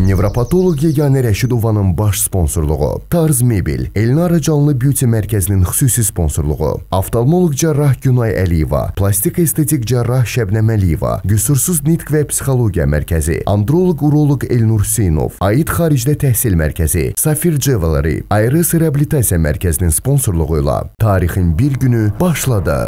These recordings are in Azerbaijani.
Nevropatoloq Yeganə Rəşidovanın baş sponsorluğu, Tarz Mebel, Elnara Canlı Beauty Mərkəzinin xüsusi sponsorluğu, oftalmoloq cərrah Günay Əliyeva, plastik estetik cərrah Şəbnəm Əliyeva, Qüsursuz Nitq və Psixologiya Mərkəzi, androloq-uroloq Elnur Hüseynov, Aid Xaricdə Təhsil Mərkəzi, Safir Jewelry, Ayrıs Reabilitasiya Mərkəzinin sponsorluğu ilə tarixin bir günü başladı.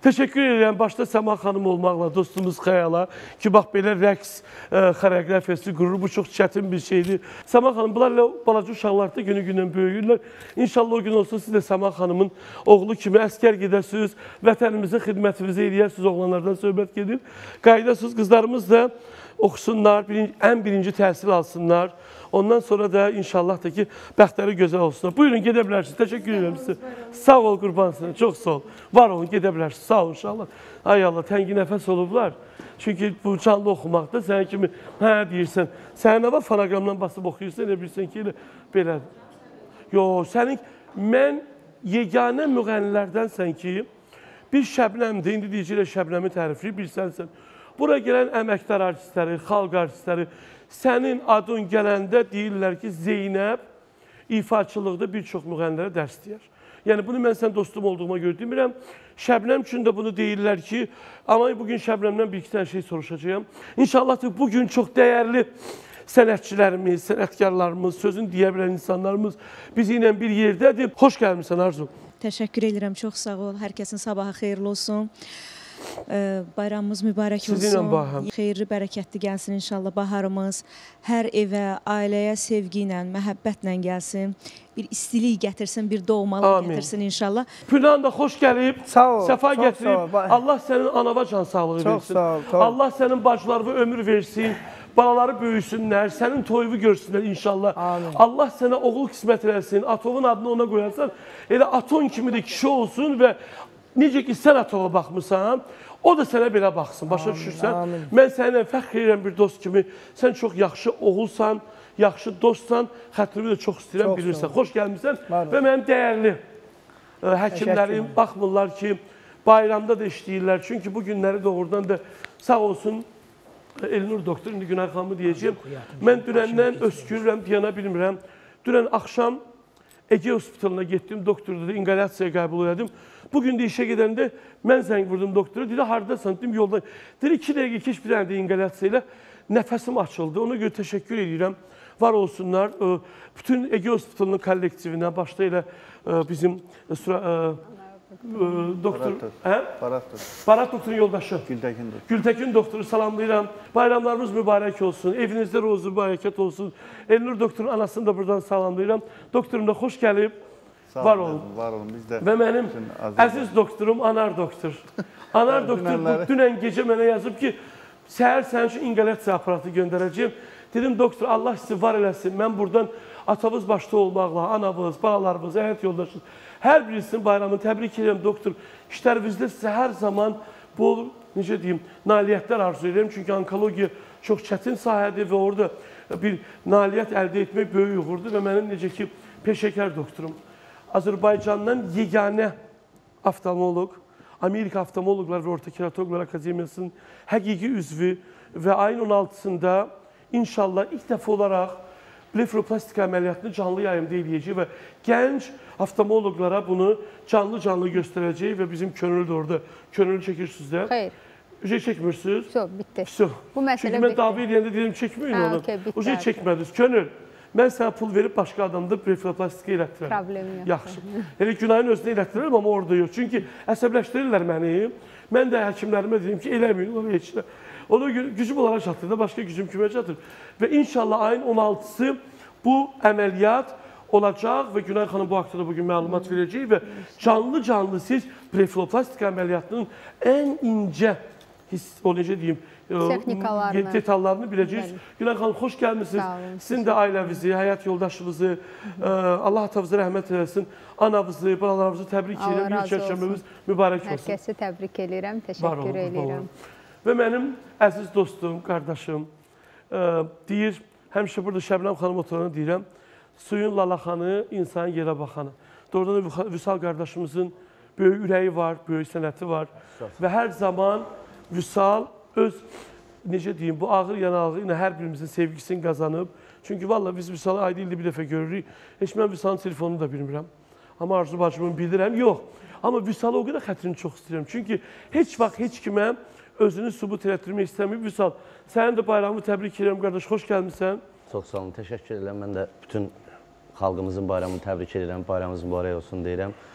Təşəkkür edirəm başda Səma xanım olmaqla, dostumuz Xəyala ki, bax belə rəqs xoreografiyası qurur. Bu çox çətin bir şeydir. Səma xanım, bunlarla balaca uşaqlar da günü-gündən böyüyürlər. İnşallah o gün olsa siz də Səma xanımın oğlu kimi əskər gedəsiniz, vətənimizin xidmətinizi eləyəsiniz, oğlanlardan söhbət gedir. Qaydasınız, qızlarımız da oxusunlar, ən birinci təhsil alsınlar. Ondan sonra da inşallah da ki, bəxtləri gözəl olsunlar. Buyurun, gedə bilərsiniz. Təşəkkür edirəm sizə. Sağ ol, qurbansınız. Çox sağ ol. Var olun, gedə bilərsiniz. Sağ olun, inşallah. Ay Allah, təngi nəfəs olublar. Çünki bu canlı oxumaqda sən kimi, hə deyirsən, sənə nə var, fonoqramdan basıb oxuyursan, elə bilirsən ki, elə belədir. Yox, mən yeganə müğənnilərdənsən ki, bir Şəbnəmdir, indi deyəcəklə Şəbnəmi tərifləyib, bilsənsən. Bura gələn əməkdar artistləri, xalq artistləri, sənin adın gələndə deyirlər ki, Zeynəb ifaçılıqda bir çox müğənnilərə dərs deyər. Yəni, bunu mən sən dostum olduğuma görə demirəm. Şəbnəm üçün də bunu deyirlər ki, amma bugün Şəbnəmdən bir-iki tane şey soruşacağım. İnşallah da bugün çox dəyərli sənətçilərimiz, sənətkarlarımız, sözün deyə bilən insanlarımız bizi ilə bir yerdədir. Xoş gəlmişsən Arzu. Təşəkkür edirəm, çox sağ ol. Hər kəsin sabahı xeyirli olsun. Bayramımız mübarək olsun. Sizinlə bahəm. Xeyirli, bərəkətli gəlsin inşallah baharımız. Hər evə, ailəyə sevgi ilə, məhəbbətlə gəlsin. Bir istilik gətirsin, bir doğmalıq gətirsin inşallah. Pünan da xoş gəlib, səfa gətirib. Allah sənin anava can sağlığı versin. Çox sağ ol. Allah sənin bacılarına ömür versin. Balaları böyüsünlər, sənin toyuvu görsünlər inşallah. Amin. Allah sənə oğul qismət eləsin, Atovun adını ona qoyarsan, elə Aton kimi də kişi olsun və necə ki sən Atova baxmısan, o da sənə belə baxsın, başa düşürsən. Mən səninlə fəxr edirəm bir dost kimi, sən çox yaxşı oğulsan, yaxşı dostsan, xətrimi də çox istəyirəm, bilirsən. Xoş gəlmişsən və mənim dəyərli həkimlərim baxmırlar ki, bayramda da işləyirlər. Çünki bu günləri doğrudan da sağ olsun, Elnur doktor, indi Günay xanımı deyəcəyim. Mən dünəndən öskürürəm, piyana bilmirəm. Dünən axşam Ege Hospitalına getdim, doktorda da inqalyasiyaya qəbul elədim. Bugün də işə gedəndə mən zəng vurdum doktora, dedi, haradasan, dedim, yoldan. Dedi, 2 dəqiqə keç bir dənə də inqalyasiya ilə nəfəsim açıldı. Ona görə təşəkkür edirəm, var olsunlar. Bütün Ege Hospitalının kollektivinə, başda elə bizim doktor, Barat doktorun yoldaşı, Gültekin doktoru salamlayıram. Bayramlarımız mübarək olsun, evinizdə rozu bərəkət olsun. Elnur doktorun anasını da buradan salamlayıram. Doktorum da xoş gəlib, var olun. Və mənim əziz doktorum Anar doktor. Anar doktor dünən gecə mənə yazıb ki, səhər sənin üçün inqalyasiya aparatı göndərəcəyim. Dedim, doktor, Allah sizi var eləsin. Mən buradan atamız başda olmaqla, anamız, balalarımız, həyat yoldaşımız, hər birisinin bayramını təbrik edirəm, doktor. İşlərinizdə sizə hər zaman bol, necə deyim, nailiyyətlər arzu edirəm. Çünki onkologiya çox çətin sahədir və orada bir nailiyyət əldə etmək böyük uğurdur və mənim necə ki, peşəkar doktorum. Azərbaycandan yeganə oftalmoloq, Amerika Oftalmoloqlar və Orta Keratoloqlar Akademiyasının həqiqi üzvü və ayın 16-sında İnşallah ilk dəfə olaraq blefaroplastika əməliyyatını canlı yayımda eləyəcək və gənc oftalmoloqlara bunu canlı göstərəcək və bizim könüllü də orada. Könüllü çəkirsiniz də? Xeyr. Ücə çəkmirsiniz? Yox, bitdi. Bu məsələ bitdi. Çünki mən davi eləyəndə deyirəm, çəkməyin onu. Ücə çəkmədiniz. Könül, mən sənə pul verib başqa adamda blefaroplastika elətdirəm. Problem yox. Yaxşı. Elə Günayın özünə elətdirəm, amma orada yox. Çünki əsəbləşdirirlər məni. Mən də həkimlərimə deyim ki, eləməyin, onu heç də. Ona gücüm onlara çatır da, başqa gücüm kimə çatır. Və inşallah ayın 16-sı bu əməliyyat olacaq və Günay xanım bu haqda da bugün məlumat verəcək və canlı siz blefaroplastika əməliyyatının ən incə, o necə deyim, detallarını biləcəksiniz. Günay xanım, xoş gəlmişsiniz. Sizin də ailəvizi, həyat yoldaşınızı, Allah atanızı rəhmət eləsin, anavızı, balalarımızı təbrik edirəm. Allah razı olsun. Mübarək olsun. Hər kəsi təbrik edirəm, təşəkkür edirəm. Və mənim əziz dostum, qardaşım deyir, həmişə burada Şəbnəm xanım oturanı deyirəm, suyun lalaxanı, insanın yerə baxanı. Doğrudan da Vüsal qardaşımızın böyük ürəyi var, böyük sənəti var və hər zaman Vüsal öz, necə deyim, bu ağır yanağı ilə hər birimizin sevgisini qazanıb. Çünki valla biz Vüsalı ayda ildə bir dəfə görürük. Heç mən Vüsalın telefonunu da bilmirəm. Amma Arzu bacımın bilirəm, yox. Amma Vüsalı o qədər xətrini çox istəyirəm. Çünki heç vaxt heç kimə özünü sübut elətdirmək istəməyib. Vüsal, sənin də bayramını təbrik edirəm, qardaş. Xoş gəlmişsən. Çox sağ olun, təşəkkür edirəm. Mən də bütün xalqımızın bayramını təbrik edirəm. Bayramımız mübarək olsun deyirəm.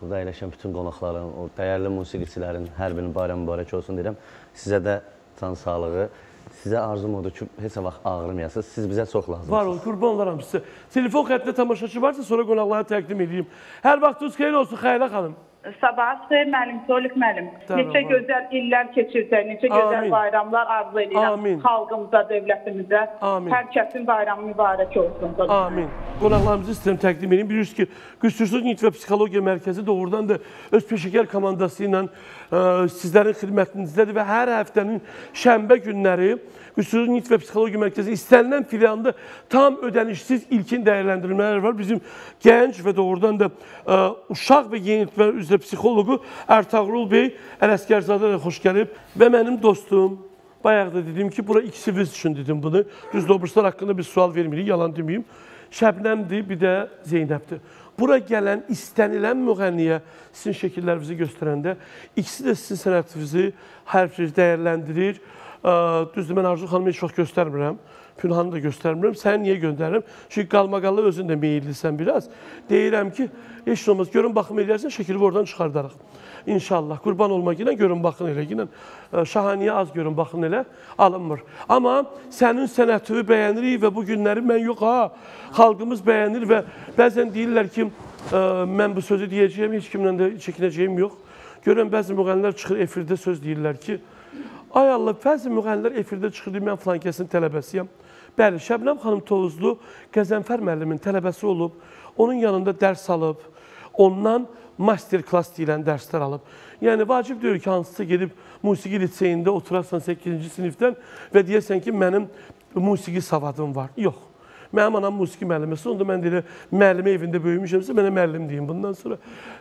burada əyləşən bütün qonaqların, o dəyərli musiqiçilərin hər birinin bayram mübarək olsun deyirəm. Sizə də can sağlığı. Sizə arzum odur ki, heç vaxt ağrımayasınız. Siz bizə çox lazımsınız. Var ol, qurban olaram sizə. Telefon xəttində tamaşaçı varsa sonra qonaqlara təqdim edeyim. Hər vaxtınız xeyir olsun Xəyla xanım. Sabah xeyir müəllim, Tolik müəllim. Neçə gözəl illər keçirsək, neçə gözəl bayramlar arzu edirəm xalqımıza, dövlətimizə. Hər kəsin bayramı mübarək olsun. Amin. Qonaqlarımızı istəyirəm təqdim edeyim. Bilirsiniz ki, Qüsursuz Nitq və Psixologiya Mərkəzi doğrudan da öz peşəkar komandası ilə sizlərin xidmətinizdədir və hər həftənin şənbə günləri Qüsursuz Nitq və Psixologiya Mərkəzi istənilən filialında tam ödənişsiz ilkin dəyərləndirmələr var. Bizim gənc və doğrudan da uşaq və yeniyetmə üzrə psixoloqu Ərtağrul bəy Ələsgərzadə də xoş gəlib və mənim dostum, bayaq da dedim ki, bura ikisiniz üçün dedim bunu. Düzdür, obruslar haqqında bir sual vermirik, yalan deməyim. Şəbnəmdir, bir də Zeynəbdir. Bura gələn, istənilən müğənniyə sizin şəkillərinizi göstərəndə ikisi də sizin sənətinizi hər bir dəyərləndirir. Düzdür, mən Arzu xanımı heç vaxt göstərmirəm. Pünhanı da göstərmirəm. Səni niyə göndərirəm? Çünki qalmaqallı özün də meyillisən biraz. Deyirəm ki, heç olmaz, görün baxım eləyərsən, şəkili oradan çıxardarıq. İnşallah, qurban olmaq ilə görün baxın elə. Şahaniyə az görün baxın elə, alınmır. Amma sənin sənətini bəyənirik və bu günləri mən yox, xalqımız bəyənir və bəzən deyirlər ki, mən bu sözü deyəcəyəm, heç kimlə də çəkinəcəyim yox. Görün, bəzi müğənnilər çıxır efirdə söz deyirlər ki, ay Allah, bəzi müğənnilər efirdə çıxır, mən filan kəsin tələbəsiyəm. Bəli, Şəbnəm xanım Tovuzlu Qəzənfər müəllimin tələbəsi olub, onun yanında dərs alıb, ondan master klass deyilən dərslər alıb. Yəni, vacib deyir ki, hansısa gedib musiqi liseyində oturarsan 8-ci sinifdən və deyəsən ki, mənim musiqi savadım var. Yox. Mənim anam musiqi müəlliməsi, onda mən deyirəm, müəllimə evində böyümüşəmsə, mənə müəllim deyim bundan sonra.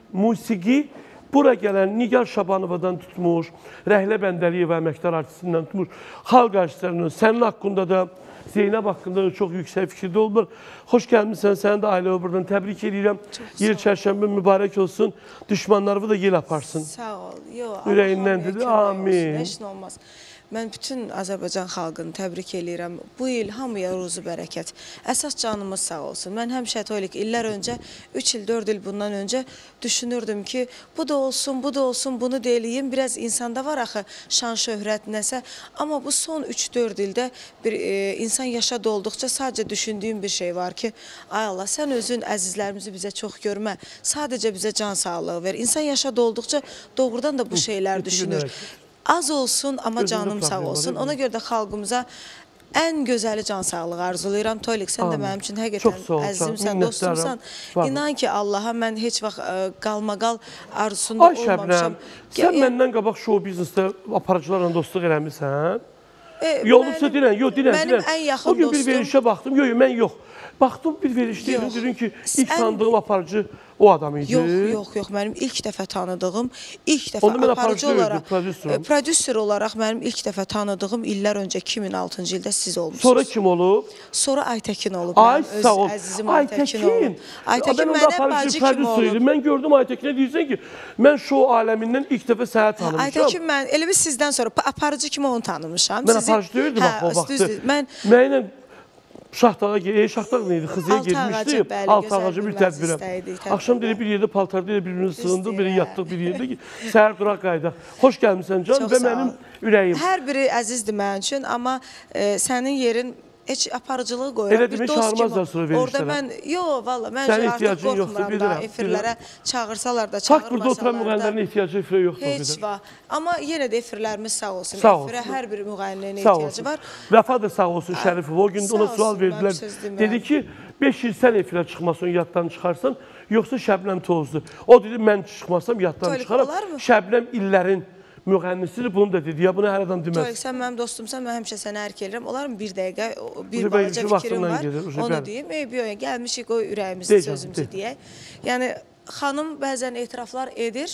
Musiqi bura gələn Nigar Şabanovadan tutmuş, Rəhlə Bəndəliyeva əməkdar artistindən tutmuş, xalq artistlərindən, sənin haqqında da, Zeynəb haqqında da çox yüksək fikirdə olmur. Xoş gəlmişsən, səni də ailə buradan təbrik edirəm. Yel çərşənbə mübarək olsun, düşmanlarını da yel aparsın. Sağ ol. Ürəyindən dedi, amin. Heç nə olmaz. Mən bütün Azərbaycan xalqını təbrik edirəm. Bu il hamıya ruzu bərəkət. Əsas canımız sağ olsun. Mən həmişə Tolik illər öncə, 3 il, 4 il bundan öncə düşünürdüm ki, bu da olsun, bu da olsun, bunu deyiliyim. Biraz insanda var axı şan, şöhrət, nəsə. Amma bu son 3-4 ildə bir insan yaşa dolduqca sadəcə düşündüyüm bir şey var ki, ay Allah, sən özün əzizlərimizi bizə çox görmə. Sadəcə bizə can sağlığı ver. İnsan yaşa dolduqca doğrudan da bu şeylər düşünür. Az olsun, amma canım sağ olsun. Ona görə də xalqımıza ən gözəli can sağlığı arzulayıram. Tolik, sən də mənim üçün həqiqətən əzizimsən, dostumsan. İnan ki, Allaha mən heç vaxt qalmaqal arzusunda olmamışam. Sən məndən qabaq show biznesdə aparıcılarla dostluq eləmirsən? Yolubsa deyirən, yox, deyirən. O gün bir verişə baxdım, yox, mən yox. Baxdım bir verişdə dedim ki, ilk tanıdığım aparıcı o adam idi. Yox, mənim ilk dəfə tanıdığım, aparıcı olaraq, prodüser olaraq mənim ilk dəfə tanıdığım illər öncə 2006-cı ildə siz olmuşsunuz. Sonra kim olub? Sonra Aytəkin olub. Ay, sağ ol. Aytəkin. Aytəkin mənə bacı kimi olub. Mən gördüm Aytəkinə deyirsən ki, mən show aləmindən ilk dəfə sənə tanımışam. Aytəkin mən, elə biz sizdən sonra aparıcı kimi onu tanımışam. Mən aparıcı deyirdim o vaxtı. Mənlə Şahtağa, Şahtaq neydi? Xızıya girmişdi. Alt ağacı bir tədbirə. Axşam deyil bir yerdə paltarda bir-birini sığındıq, biri yatdıq bir yerdə ki, səhər duraq qaydaq. Xoş gəlmişsən can və mənim ürəyim. Hər biri əzizdir mənim üçün, amma sənin yerin heç aparıcılığı qoyuram. Elə demək çağırmazlar sonra verişlərə. Orada mən, yox valla, mən artıq qorxmuram da efirlərə çağırsalar da, çağırmasalar da. Fakt burada oturan müğənnilərin ehtiyacı efirə yoxdur. Heç var. Amma yenə də efirlərimiz sağ olsun. Efirə hər bir müğənninin ehtiyacı var. Vəfa da sağ olsun Şərifov. O gün ona sual verdilər. Dedi ki, 5 il sən efirə çıxmasın, yaddan çıxarsan, yoxsa Şəbnəm Tovuzlu. O dedi, mən çıxmasam, yaddan çıxaram. Şəbnəm illərin müğənnisidir, bunu da dedi. Ya bunu hər adam deməz. Tolik, sən mənim dostumsan, mən həmişə sənə ərk edirəm. Olarmı bir dəqiqə, bir balaca fikrim var. Onu deyim. Gəlmişik, o ürəyimizi, sözümüzü deyək. Yəni, xanım bəzən etiraflar edir.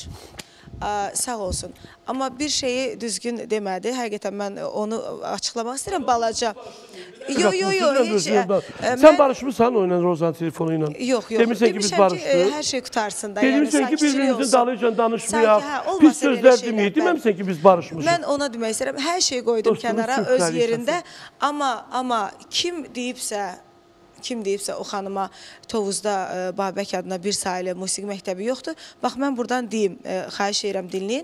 Sağ olsun. Amma bir şeyi düzgün demədi. Həqiqətən mən onu açıqlamaq istəyirəm. Balaca. Yox. Sən barışmısan oyla Rozanın telefonu ilə? Yox. Demişsən ki, biz barışdıq. Hər şey qutarsın da. Demişsən ki, birbirimizin dalıca danışmayaq. Pis sözlər deməyək. Deməmişsən ki, biz barışmışıq. Mən ona demək istəyirəm. Hər şey qoydum kənara öz yerində. Amma kim deyibsə, kim deyibsə o xanıma Tovuzda Babək adına bir sayılı musiqi məktəbi yoxdur. Bax, mən buradan deyim, xahiş edirəm dinləyin.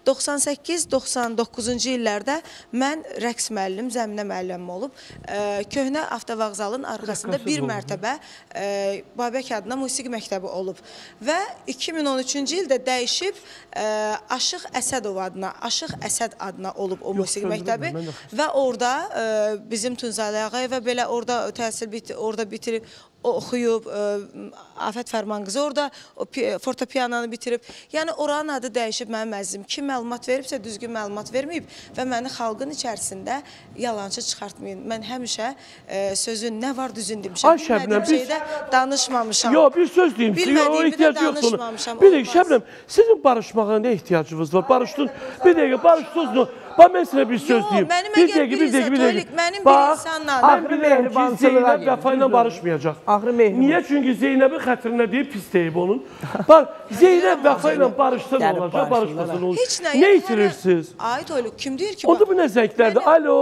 98-99-cu illərdə mən rəqs müəllim, zəminə müəllimim olub. Köhnə avtovağzalın arxasında bir mərtəbə Babək adına musiqi məktəbi olub. Və 2013-cü ildə dəyişib Aşıq Əsədov adına, Aşıq Əsəd adına olub o musiqi məktəbi. Və orada bizim Tunzalə Ağayeva belə orada təhsil orada bitirib, oxuyub, Afət Fərman qızı orada fortepiyananı bitirib. Yəni oranın adı dəyişib, mənim əzizim. Kim məlumat veribsə düzgün məlumat verməyib və məni xalqın içərisində yalancı çıxartmayın. Mən həmişə sözün nə var düzün demişəm. Bilmədiyim şeydə danışmamışam. Yox, bir söz deyim. Bilmədiyimi də danışmamışam. Bir dəqiqə, Şəbnəm, sizin barışmağa nə ehtiyacınız var? Barışdın, bir dəqiqə, barışdınız. Bax, mən sizə bir söz deyim. Bir dəqiqə. Mənim bir insanla. Mən bilirəm ki, Zeynəb Vəfa ilə barışmayacaq. Niyə? Çünki Zeynəbin xətrinə deyib pis deyib onun. Bax, Zeynəb Vəfa ilə barışsa nə olacaq, barışmasa nə olacaq? Nə itirirsiniz? Ay Toyluq, kim deyir ki? Onda bu nə zənglərdir? Alo,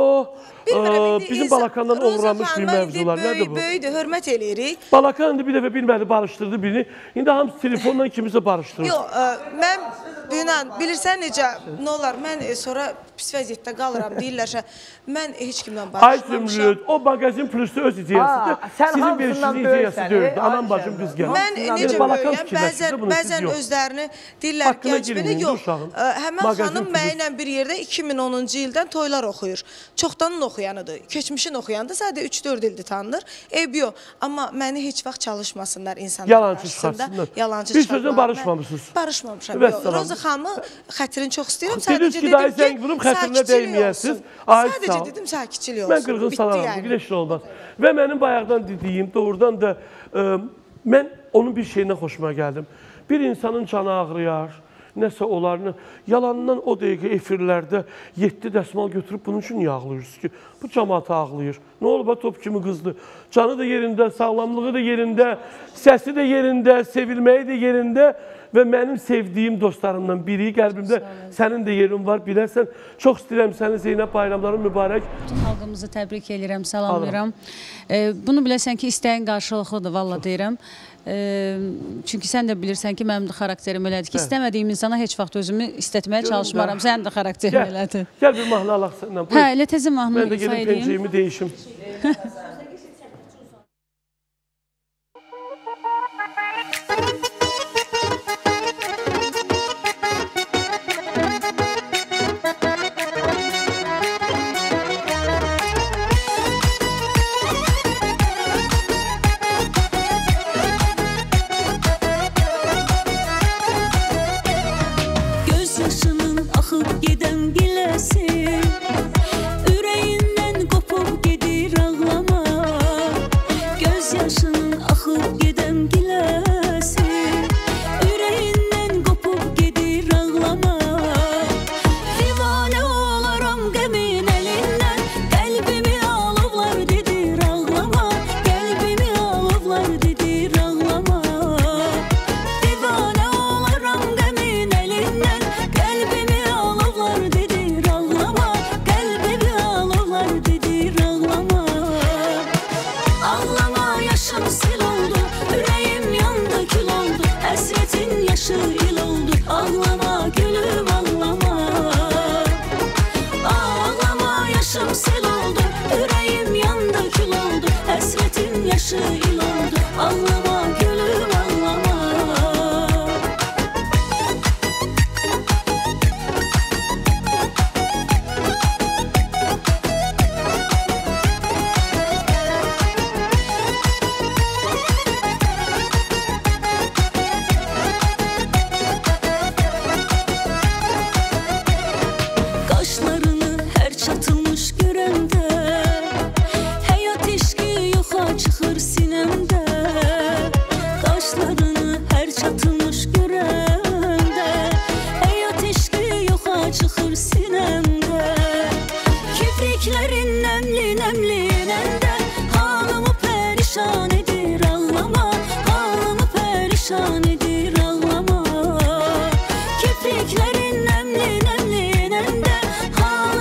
bizim Balakandan uğramış bir mövzular. Nədir bu? Böyüdür, hörmət eləyirik. Balakan indi bir dəfə bilmədi, barışdırdı birini. İndi hamısı telefonla kimisə barışdırır. Yox, mən bilirsən necə, nə olar, mən sonra pis vəziyyətdə qalıram, deyirlər. Mən heç kimlə barışmamışam. Ay Zümrüd, o mağazin pürüstü öz ideyasıdır. Sizin verişinin ideyası deyildi. Anam bacım qız gəlir. Mən necə böyüyəm, bəzən özlərini deyirlər gənc belə, yox. Həmən xanım mənimlə bir yerdə 2010-cu ildən toylar oxuyur. Çoxdanın oxuyanıdır, keçmişin oxuyanıdır, sadəcə 3-4 ildir tanınır. Eyb yox, amma məni heç vaxt çalışmasınlar insanlar qarşısında. Yalancı çıxartmasınlar. Bir sözlə barışmamışsınız. Barışmamışam, yox. Roza xanımı xətrini çox istəyirəm. Sadəcə dedim ki, sakitçilik olsun. Sadəcə dedim, sakitçilik olsun. Mən qırğın salaram, güləşli olmaz. Və mənim bayaqdan dediyim, doğrudan da mən onun bir şeyinə xoşuma gəldim. Bir insanın canı ağrıyar, nəsə olarını, yalandan o dəqiqə efirlərdə 7 dəsmal götürüb bunun üçün niyə ağlayırsınız ki? Bu cəmaata ağlayır. Nə olub, top kimi qızdı. Canı da yerində, sağlamlığı da yerində, səsi də yerində, sevilməyi də yerində. Və mənim sevdiyim dostlarımdan biri qəlbimdə sənin də yerin var, bilərsən. Çox istəyirəm səni, Zeynəb, bayramların mübarək. Bütün xalqımızı təbrik edirəm, salamlayıram. Bunu biləsən ki, istəyin qarşılıqlıdır, valla deyirəm. Çünki sən də bilirsən ki, mənim də xarakterim elədir ki, istəmədiyim insana heç vaxt özümü istətməyə çalışmaram. Sən də xarakterim elədir. Gəl bir mahnı alaq səndən. Hə, elə təzə mahnı ifa edeyim. Mən də gelin pencəyimi deyişim.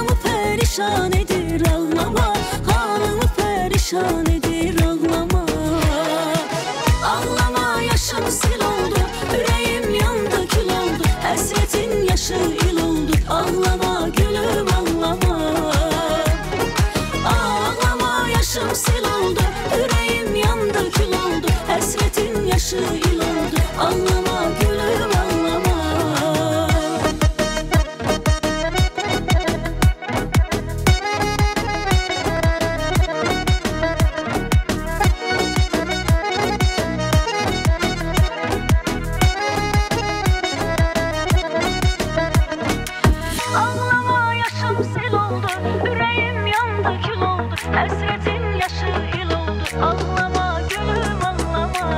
perişan edir ağlama. il oldu. Ağlama gülüm ağlama. Ağlama yaşım sel oldu, yüreğim yandı kül oldu. Hasretin yaşı il oldu. Ağlama gülüm ağlama.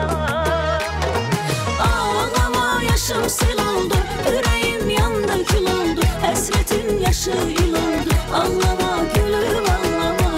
Ağlama yaşım sel oldu, yüreğim yandı kül oldu. Hasretin yaşı il oldu. Ağlama gülüm ağlama.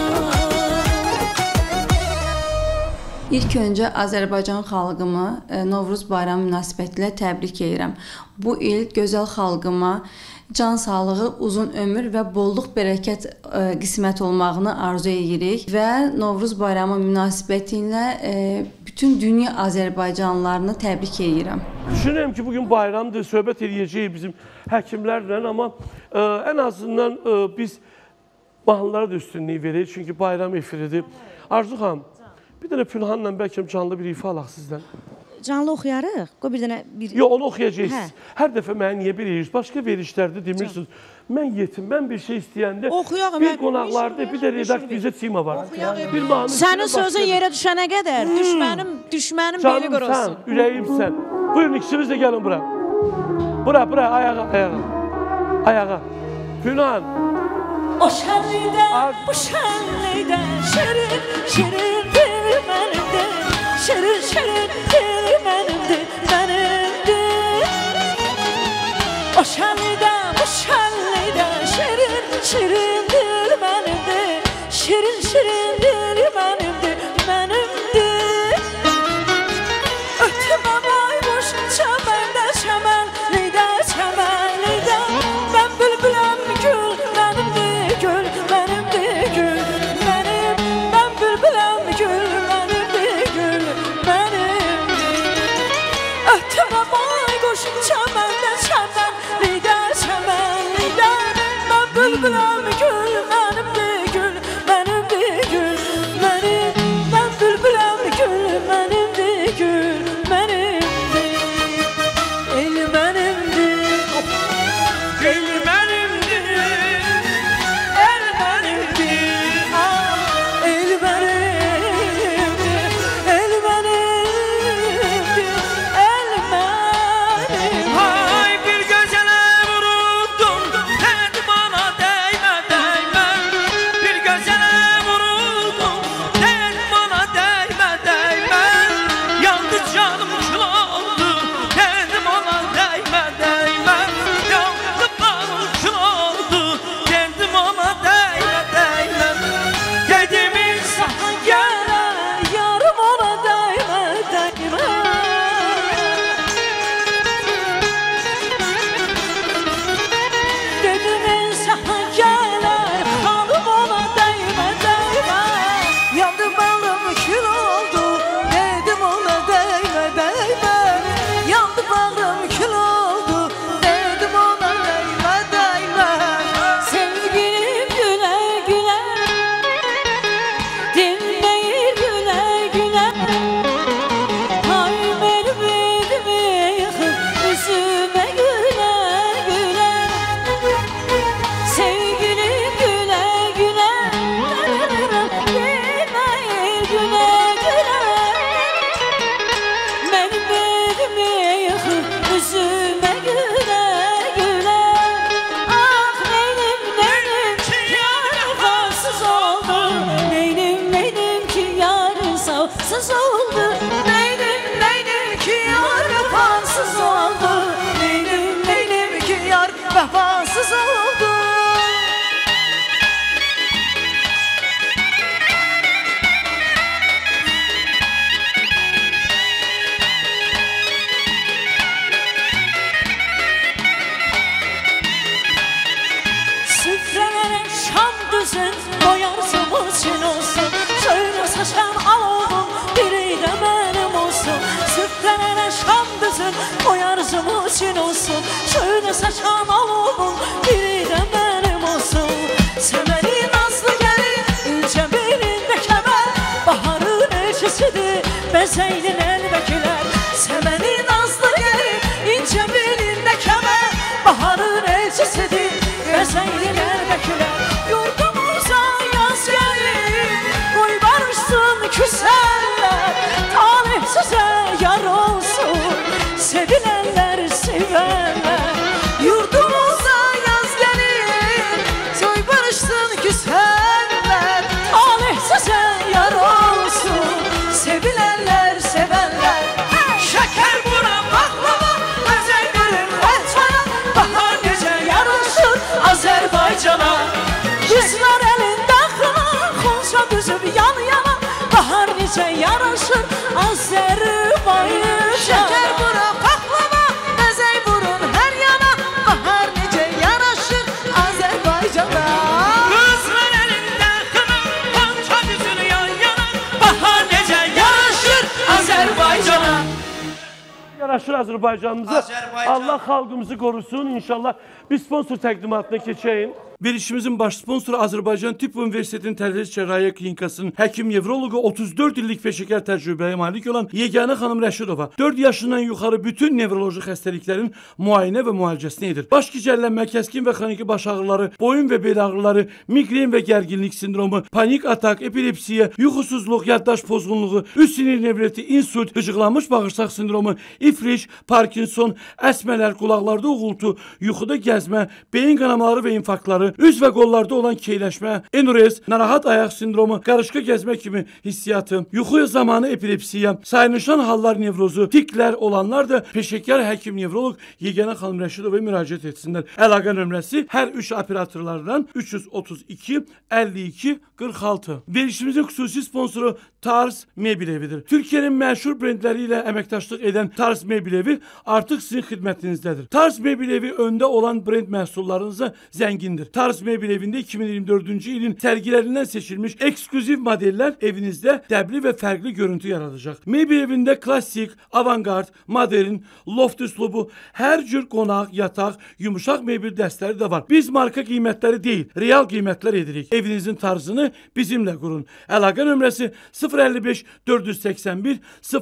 İlk öncə Azərbaycan xalqımı Novruz bayramı münasibətilə təbrik edirəm. Bu il gözəl xalqıma can sağlığı, uzun ömür və bolluq bərəkət qismət olmağını arzu edirik və Novruz bayramı münasibətilə bütün dünya Azərbaycanlılarını təbrik edirəm. Düşünürəm ki, bugün bayramdır, söhbət edəcəyik bizim həkimlərlə, amma ən azından biz mahnılara da üstünlüyü veririk, çünki bayram efiridir. Arzu xanım, bir dənə Pünhanla bəlkə canlı bir ifa alaq sizdən. Canlı oxuyarıq. Qoy bir dənə bir... Yox, onu oxuyacaqsınız. Hər dəfə mənə niyə bilirsiniz? Başqa verişlərdə demirsiniz. Mən yetim, mən bir şey istəyəndə bir qonaqlarda, bir də redaktörcə Sima var. Sənin sözün yerə düşənə qədər düşmənim beli qırılsın. Canım sən, ürəyimsən. Buyurun, ikisiniz də gəlin bura. Bura, ayağa. Pünhan. O şənlikdən, bu şənlikdən şirin dil mənimdir. Şirin dil mənimdir, mənimdir. O şənlikdən, bu şənlikdən şirin dil mənimdir. Şirin dil mənimdir, mənimdir. Ötümə bayboş çəməndə çəmənlikdə, çəmənlikdə. Mən bülbüləm gül mənimdir, gül mənimdir, gül mənim. Mən bülbüləm gül mənimdir, gül mənimdir. Ötümə bayboş çəməndə çəmənlikdə, çəmənlikdə. Mən bülbüləm gül mənimdir, gül mənimdir, gül mənim. Mən bülbüləm gül mənimdir, gül mənimdir. El mənimdir, gül mənimdir. El mənimdir, el mənimdir. El mənimdir, el mənim. Hay bir gözələ vuruldum, dərd bana dəymə, dəymə. Bir gözələ vuruldum, dərd bana dəymə, dəymə. Yandı canım kül oldu, dərd bana dəymə, dəymə. Yandı canım kül oldu, dərd bana dəymə, dəymə. Dedimin Saha gələr, yarım ona dəymə, dəymə. Dedimin saha gələr, xanım ona dəymə, dəymə. Yandı balım kül oldu, dedim ona dəymə, dəymə. Yandı balım kül oldu, dedim ona dəymə, dəymə. Sevgilim gülə gülə, dinleyir gülə gülə. Hay benim elimi yıkıp üzüme gülə gülə. Sevgilim gülə gülə, dinleyir gülə gülə. Benim elimi yıkıp üzüme gülə gülə. Ah neynim ki yar vefasız oldu. Neynim ki yar insafsız oldu. Neynim ki yar vefasız oldu. Neynim ki yar vefasız oldu. Süfrelere şam düzün, doyarsımız için olsun. Şöyle saçan alalım, biri de benim olsun. Süfrelere şam düzün, doyarsımız için olsun. Şöyle saçan alalım, biri de benim olsun. Semeri nazlı gelin, ince belinde kemer. Baharın elçisidir, bezeylin elbekiler. məşhur Azərbaycanımıza. Allah xalqımızı qorusun inşallah. Bir sponsor təqdimatına keçəyim. Verilişimizin baş sponsoru Azərbaycan Tibb Universitetinin Tədris Cərrahiyyə Klinikasının həkim nevroloqu 34 illik peşəkar təcrübəyə malik olan Yeganə xanım Rəşidova 4 yaşından yuxarı bütün nevroloji xəstəliklərin müayinə və müalicəsini edir. Baş gicəllənmə, kəskin və xroniki baş ağrıları, boyun və bel ağrıları, miqren və gərginlik sindromu, panik atak, epilepsiya, yuxusuzluq, yaddaş pozğunluğu, üst sinir nevriti, insult, qıcıqlanmış bağırsaq sindromu, iflic, Parkinson, əsmələr, qulaqlarda uğultu, yuxuda gəzmə, beyin qanamaları və infarktları, üz və qollarda olan keyləşmə, enurez, narahat ayaq sindromu, qarışqa gəzmə kimi hissiyatı, yuxu zamanı epilepsiya, sayrışan hallar nevrozu, tiklər olanlar da peşəkar həkim nevroloq Yeganə xanım Rəşidovaya müraciət etsinlər. Əlaqə nömrəsi hər 3 operatorlardan 332 52 46. Verilişimizin xüsusi sponsoru Tarz Mebel Evidir. Türkiye'nin məşhur brendləri ilə əməkdaşlıq edən Tarz Mebel Evi artıq sizin xidmətinizdədir. Tarz Mebel Evi öndə olan brend məhsullarınıza zəngindir. Tarz Mebel Evində 2024-cü ilin sərgilərindən seçilmiş eksklüziv modellər evinizdə dəbli və fərqli görüntü yaradacaq. Mebel Evində klassik, avantgard, modern, loft üslubu, hər cür qonaq, yataq, yumuşaq mebel dəstləri də var. Biz marka qiymətləri deyil, real qiymətlər edirik. Evinizin tarzını bizimlə qurun. Əlaqə nömrəsi 055 481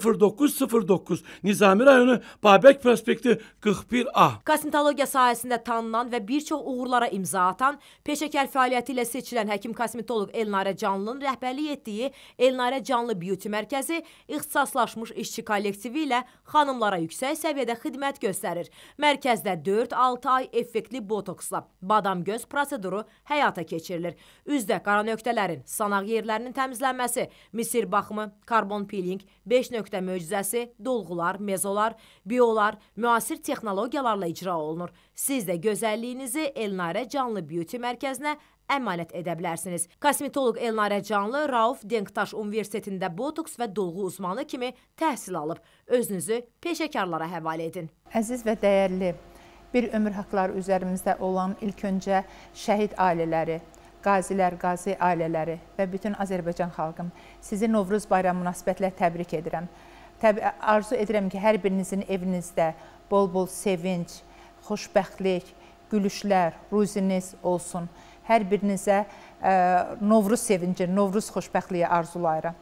0909 Nizami rayonu Babək prospekti 41A. Kosmetologiya sahəsində tanınan və bir çox uğurlara imza atan, peşəkar fəaliyyəti ilə seçilən həkim kosmetoloq Elnarə Canlının rəhbərlik etdiyi Elnarə Canlı Beauty Mərkəzi ixtisaslaşmış işçi kollektivi ilə xanımlara yüksək səviyyədə xidmət göstərir. Mərkəzdə 4-6 ay effektli botoksla badam göz proseduru həyata keçirilir. Üzdə qara nöqtələrin, sanaq yerlərinin təmizlənməsi, misir baxımı, karbon peeling, 5 nöqtə möcüzəsi, dolğular, mezolar, biolar, müasir texnologiyalarla icra olunur. Siz də gözəlliyinizi Elnarə Canlı Beauty Mərkəzinə əmanət edə bilərsiniz. Kosmetoloq Elnarə Canlı Rauf Denktaş Universitetində botoks və dolğu uzmanı kimi təhsil alıb. Özünüzü peşəkarlara həvalə edin. Əziz və dəyərli, bir ömür haqları üzərimizdə olan ilk öncə şəhid ailələri, qazilər, qazi ailələri və bütün Azərbaycan xalqım, sizi Novruz bayramı münasibətlə təbrik edirəm. Arzu edirəm ki, hər birinizin evinizdə bol-bol sevinç, xoşbəxtlik, gülüşlər, ruziniz olsun. Hər birinizə Novruz sevinci, Novruz xoşbəxtliyi arzulayıram.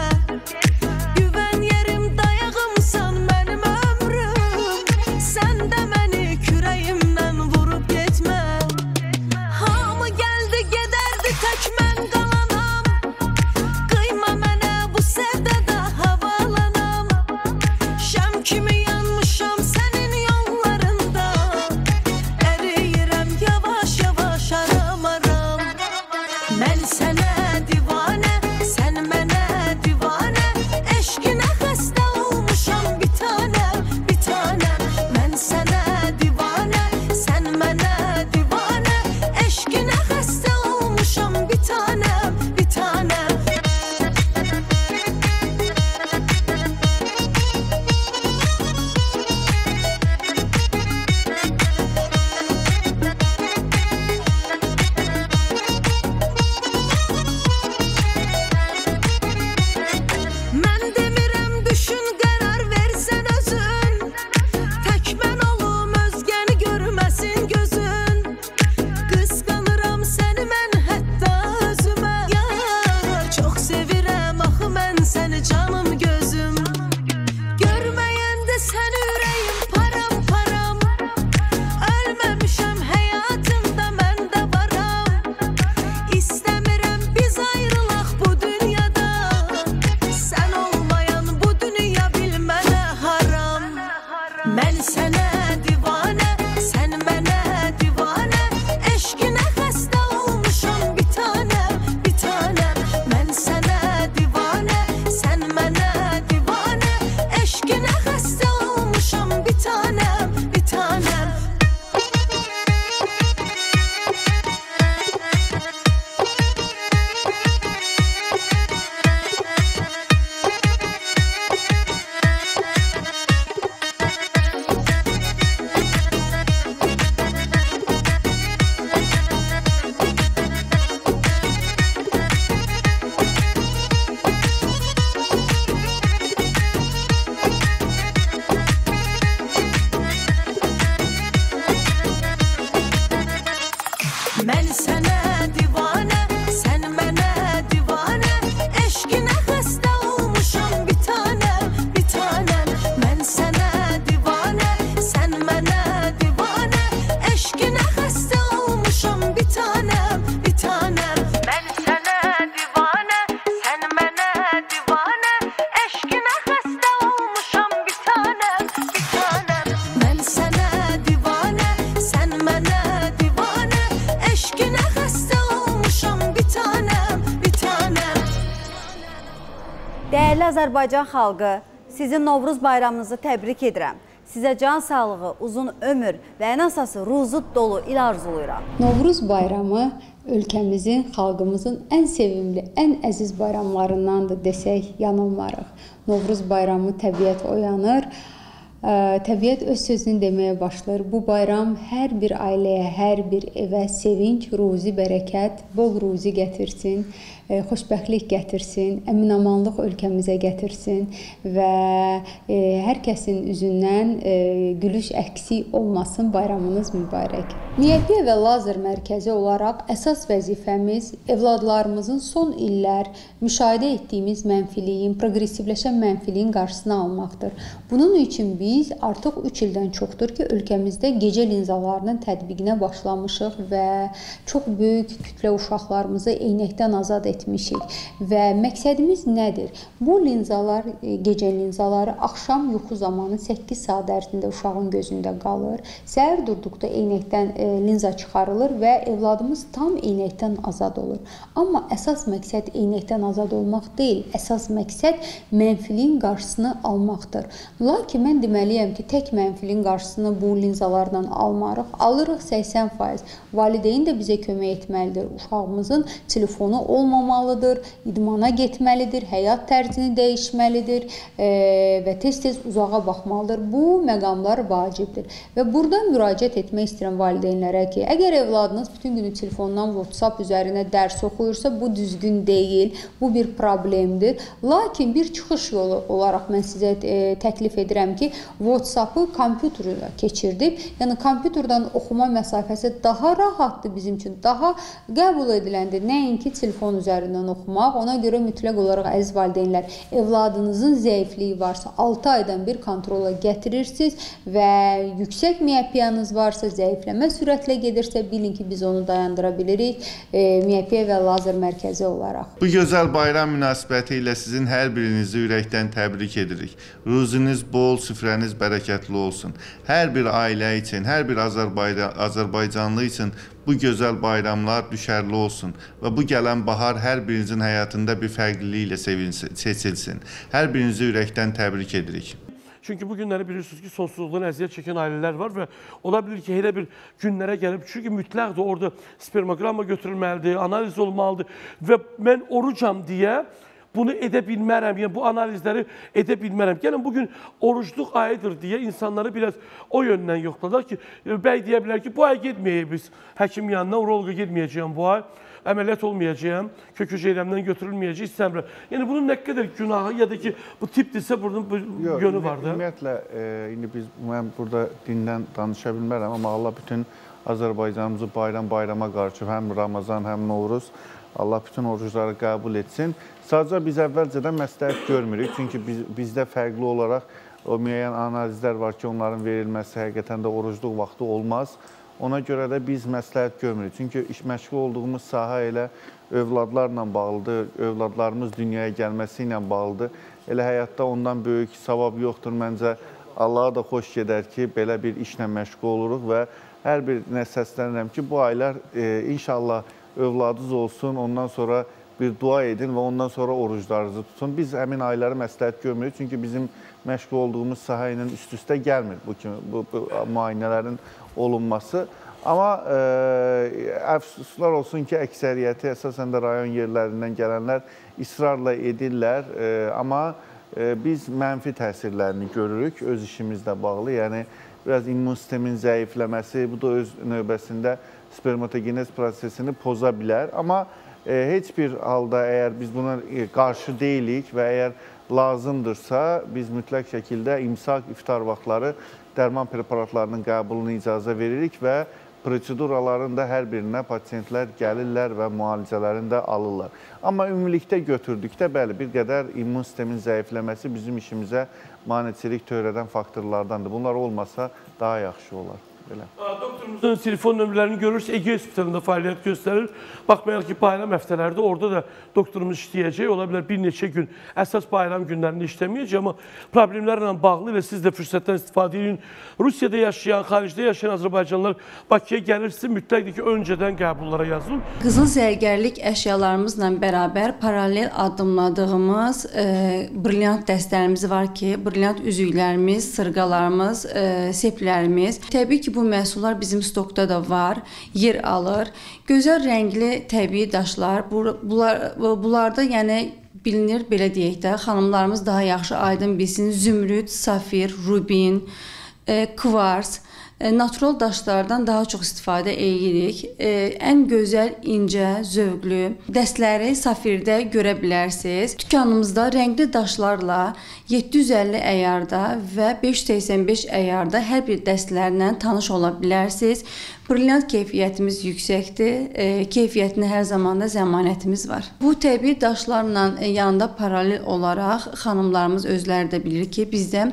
Sen Dəyərli Azərbaycan xalqı, sizin Novruz bayramınızı təbrik edirəm. Sizə can sağlığı, uzun ömür və ən əsası ruzu dolu il arzulayıram. Novruz bayramı ölkəmizin, xalqımızın ən sevimli, ən əziz bayramlarındandır desək yanılmarıq. Novruz bayramı təbiət oyanır, təbiət öz sözünü deməyə başlayır. Bu bayram hər bir ailəyə, hər bir evə sevinç, ruzi, bərəkət, bol ruzi gətirsin, xoşbəxtlik gətirsin, əminamanlıq ölkəmizə gətirsin və hər kəsin üzündən gülüş əksik olmasın, bayramınız mübarək. Miyyəpiyə və lazer mərkəzi olaraq əsas vəzifəmiz evladlarımızın son illər müşahidə etdiyimiz mənfiliyin, progressivləşən mənfiliyin qarşısını almaqdır. Bunun üçün biz artıq 3 ildən çoxdur ki, ölkəmizdə gecə linzalarının tətbiqinə başlamışıq və çox böyük kütlə uşaqlarımızı eynəkdən azad etmişik və məqsədimiz nədir? Bu linzalar, gecə linzaları axşam yuxu zamanı 8 saat ərzində uşağın gözündə qalır. Səhər durduqda eynəkdən linza çıxarılır və evladımız tam eynəkdən azad olur. Amma əsas məqsəd eynəkdən azad olmaq deyil, əsas məqsəd mənfiliyin qarşısını almaqdır. Lakin mən deməliyəm ki, tək mənfiliyin qarşısını bu linzalardan almarıq, alırıq 80%. Valideyn də bizə kömək etməlidir. Uşağımızın telefonu olmamalıdır, idmana getməlidir, həyat tərzini dəyişməlidir və tez-tez uzağa baxmalıdır. Bu məqamlar vacibdir. Və burada müraciət etmək istəyirəm valideynlərə ki, əgər evladınız bütün günü telefondan WhatsApp üzərinə dərs oxuyursa, bu düzgün deyil, bu bir problemdir. Lakin bir çıxış yolu olaraq mən sizə təklif edirəm ki, WhatsApp-ı kompüterə keçirdib, yəni kompüterdən oxuma məsafəsi daha rahatdır bizim üçün, daha qəbul ediləndir. Nəinki telefon üzərindən oxumaq. Ona görə mütləq olaraq əziz valideynlər, evladınızın zəifliyi varsa 6 aydan bir kontrola gətirirsiniz və yüksək miyopiyanız varsa, zəifləmə sürətlə gedirsə, bilin ki, biz onu dayandıra bilirik miyopiya və lazer mərkəzi olaraq. Bu gözəl bayram münasibəti ilə sizin hər birinizi ürəkdən təbrik edirik. Ruziniz bol, süfrəniz bərəkətli olsun. Hər bir ailə üçün, hər bir Azərbaycanlı üçün bu gözəl bayramlar düşərli olsun və bu gələn bahar hər birinizin həyatında bir fərqliliklə seçilsin. Hər birinizi ürəkdən təbrik edirik. Çünki bu günləri bilirsiniz ki, sonsuzluğun əziyyət çəkən ailələr var və ola bilir ki, elə bir günlərə gəlib, çünki mütləqdir orada spermogramma götürülməlidir, analiz olmalıdır və mən orucam deyə bunu edə bilmərəm, yəni bu analizləri edə bilmərəm. Gəlin, bugün orucluq ayıdır deyə insanları biraz o yöndən yoxladaq ki, bəy deyə bilər ki, bu ay getməyək biz həkim yanına, uroloqa getməyəcəyəm bu ay, əməliyyat olmayacağım, kök hüceyrəmdən götürülməyəcək, istəmirəm. Yəni, bunun nə qədər günahı ya da ki, bu tipdirsə, bunun yönü var da. Ümumiyyətlə, mən burada dindən danışa bilmərəm, amma Allah bütün Azərbaycanımızı bayrama qarşı, həm Ramazan, həm Novruz, Allah bütün orucları qəbul etsin. Sadəcə biz əvvəlcədən məsləhət görmürük, çünki bizdə fərqli olaraq o müəyyən analizlər var ki, onların verilməsi həqiqətən də orucluq vaxtı olmaz. Ona görə də biz məsləhət görmürük. Çünki məşğul olduğumuz sahə elə övladlarla bağlıdır, övladlarımız dünyaya gəlməsi ilə bağlıdır. Elə həyatda ondan böyük savab yoxdur. Məncə, Allaha da xoş gedər ki, belə bir işlə məşğul oluruq və hər birinə səslənirəm ki, bu aylar inşallah övladınız olsun, ondan sonra bir dua edin və ondan sonra oruclarınızı tutun. Biz həmin ayları məsləhət görmürük, çünki bizim məşğul olduğumuz sahə ilə üst-üstə gəlmir bu müayinələrin olunması. Amma əfsuslar olsun ki, əksəriyyəti, əsasən də rayon yerlərindən gələnlər israrla edirlər, amma biz mənfi təsirlərini görürük öz işimizlə bağlı. Yəni, biraz immun sistemin zəifləməsi, bu da öz növbəsində spermatogenez prosesini poza bilər. Amma heç bir halda əgər biz buna qarşı deyilik və əgər lazımdırsa, biz mütləq şəkildə imsak, iftar vaxtları dərman preparatlarının qəbulunu icazə veririk və proseduraların da hər birinə pasiyentlər gəlirlər və müalicələrini də alırlar. Amma ümumilikdə götürdükdə, bəli, bir qədər immun sistemin zəifləməsi bizim işimizə maneçilik törədən faktorlardandır. Bunlar olmasa daha yaxşı olar. Belə. Doktorumuzun telefon nömrələrini görürsə, Ege Hospitalında fəaliyyət göstərir. Baxmayaraq ki, bayram həftələrdə orada da doktorumuz işləyəcək. Ola bilər bir neçə gün, əsas bayram günlərində işləməyəcək, amma problemlərlə bağlı ilə siz də fürsətdən istifadə edin. Rusiyada yaşayan, xaricdə yaşayan Azərbaycanlılar Bakıya gəlirsə, mütləqdir ki, öncədən qəbullara yazılın. Qızıl zərgərlik əşyalarımızla bərabər paralel addımladığımız brilyant dəstlərimiz var ki, brilyant üzüklərimiz, sırğalarımız, seplərimiz. Təbii ki, bu məhsullar bizim stokda da var, yer alır. Gözəl rəngli təbii daşlar, bunlarda yəni bilinir, belə deyək də, xanımlarımız daha yaxşı aydın bilsin, zümrüd, safir, rubin, kvars, natural daşlardan daha çox istifadə edirik. Ən gözəl, incə, zövqlü dəstləri safirdə görə bilərsiniz. Dükanımızda rəngli daşlarla 750 əyarda və 585 əyarda hər bir dəstlərlə tanış ola bilərsiniz. Brilyant keyfiyyətimiz yüksəkdir, keyfiyyətinə hər zaman da zəmanətimiz var. Bu təbii daşlarla yanında paralel olaraq xanımlarımız özləri də bilir ki, bizdə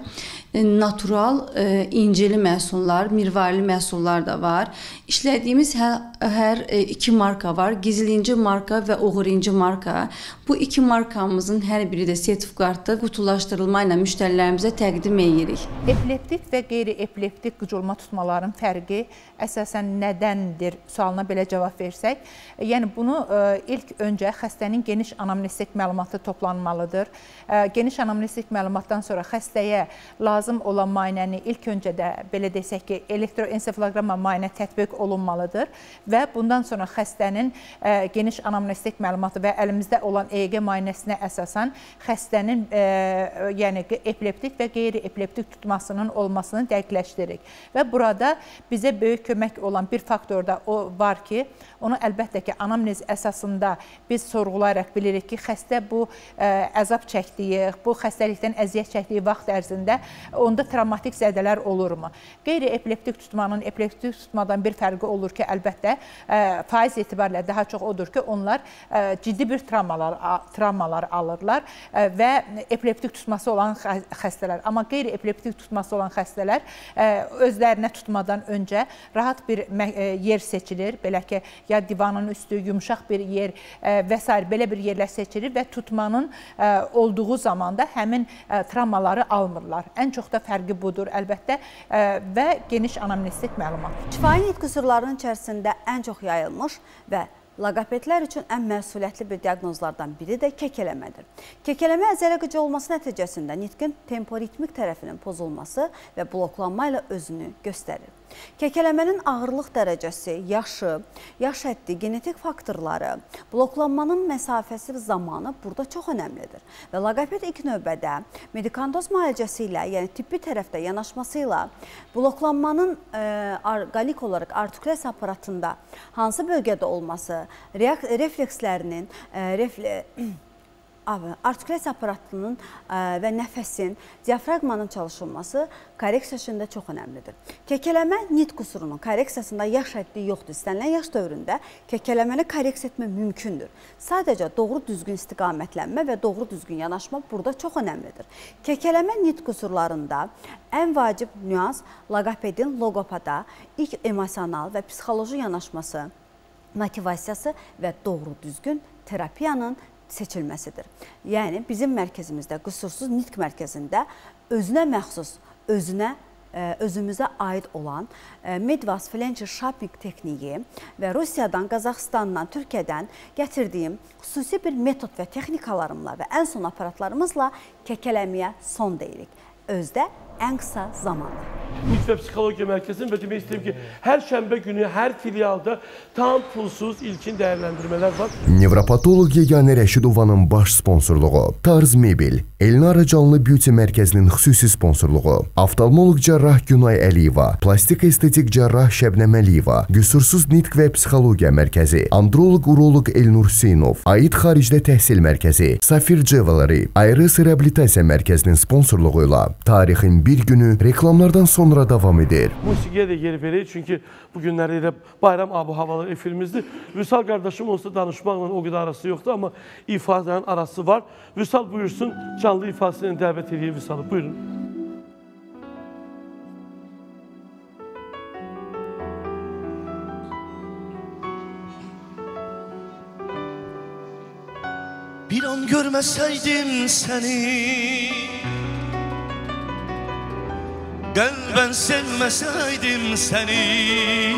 natural incili məhsullar, mirvarili məhsullar da var. İşlədiyimiz hər iki marka var, gizlinci marka və uğurinci marka. Bu iki markamızın hər biri də sertifikatlı qutulaşdırılma ilə müştərilərimizə təqdim edirik. Epileptik və qeyri-epileptik qıcolma tutmaların fərqi əsasən nədəndir sualına belə cavab versək, yəni bunu ilk öncə xəstənin geniş anamnestik məlumatı toplanmalıdır. Geniş anamnestik məlumatdan sonra xəstəyə lazım olan müayinəni ilk öncə də belə desək ki, elektroensefalogramma müayinə tətbiq olunmalıdır və bundan sonra xəstənin geniş anamnestik məlumatı və əlimizdə olan EEG müayinəsinə əsasən xəstənin yəni epileptik və qeyri-epileptik tutmasının olmasını dəqiqləşdiririk. Və burada bizə böyük kömək olan bir faktor da o var ki, onu əlbəttə ki, anamnez əsasında biz sorğulayaraq bilirik ki, xəstə bu əzab çəkdiyi, bu xəstəlikdən əziyyət çəkdiyi vaxt ərzində onda travmatik zədələr olurmu? Qeyri-epileptik tutmanın epileptik tutmadan bir fərqi olur ki, əlbəttə faiz etibarilə daha çox odur ki, onlar ciddi bir travmalar alırlar və epileptik tutması olan xəstələr. Amma qeyri-epileptik tutması olan xəstələr özlərinə tutmadan öncə rahat bir yer seçilir. Belə ki, ya divanın üstü, yumuşaq bir yer və s. belə bir yerlər seçilir və tutmanın olduğu zamanda həmin travmaları almırlar. Ən çox da fərqi budur əlbəttə və geniş anamnestik məlumat. Şifahi nitq qüsurlarının içərisində ən çox yayılmış və laqopedlər üçün ən məsuliyyətli bir diaqnozlardan biri də kekələmədir. Kekələmə əzələ qıcı olması nəticəsində nitqin temporitmik tərəfinin pozulması və bloklanma ilə özünü göstərir. Kekələmənin ağırlıq dərəcəsi, yaşı, yaş həddi, genetik faktorları, bloklanmanın məsafəsi və zamanı burada çox önəmlidir. Və laqoped ilk növbədə medikantoz müalicəsi ilə, yəni tibbi tərəfdə yanaşması ilə bloklanmanın orqanik olaraq artikulyasiya aparatında hansı bölgədə olması, reflekslərinin, artikulyasiya aparatının və nəfəsin, diafraqmanın çalışılması korreksiya üçün də çox önəmlidir. Kekələmə nitq qüsurunun korreksiyasında yaş həddi yoxdur. İstənilən yaş dövründə kekələməni korreksiya etmək mümkündür. Sadəcə doğru düzgün istiqamətlənmə və doğru düzgün yanaşma burada çox önəmlidir. Kekələmə nitq qüsurlarında ən vacib nüans laqopedin loqopada ilk emosional və psixoloji yanaşması, motivasiyası və doğru düzgün terapiyanın seçilməsidir. Yəni, bizim mərkəzimizdə, qüsursuz nitq mərkəzində özünə məxsus, özümüzə aid olan Medvas Flencher Shopping texniyi və Rusiyadan, Qazaxıstandan, Türkiyədən gətirdiyim xüsusi bir metod və texnikalarımla və ən son aparatlarımızla kekələməyə son deyirik. Özdə ən qısa zamanda. Nitq və Psixologiya Mərkəzinin və demək istəyim ki, hər şənbə günü, hər filialda tam pulsuz ilkin dəyərləndirmələr var. Nevropatoloq Yeganə Rəşidovanın baş sponsorluğu, Tarz Mebel, Elnara Canlı Beauty Mərkəzinin xüsusi sponsorluğu, oftalmoloq cərrah Günay Əliyeva, plastik estetik cərrah Şəbnəm Əliyeva, Qüsursuz Nitq və Psixologiya Mərkəzi, androloq-uroloq Elnur Hüseynov, Aid Xaricdə Təhsil Mərkəzi, Safir Jewelry, Ayrıs Reabilitasiya Mərkəzinin sponsorluğu ilə tarixin bir günü reklamlardan sonra davam edir. Musiqiyə də yer verir, çünki bu günlərdə elə bayram abu-havalı efirimizdir. Vüsal qardaşım olsa danışmaqla o qədər arası yoxdur, amma ifadənin arası var. Vüsal buyursun, canlı ifadəsini dəvət edeyim Vüsalı. Buyurun. görmeseydim seni, kalben sevmeseydim seni,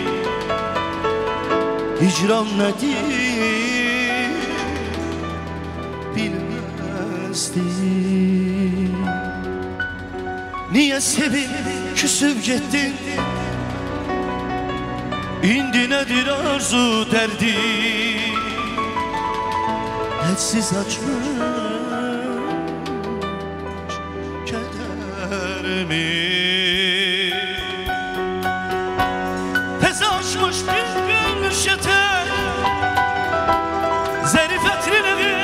hicran nedir bilmezdim. Niye sevip küsüp gittin, indi nedir arzu derdi, etsiz açmış kederimi. Tez açmış bir gülmüş yeter zarifetliğine.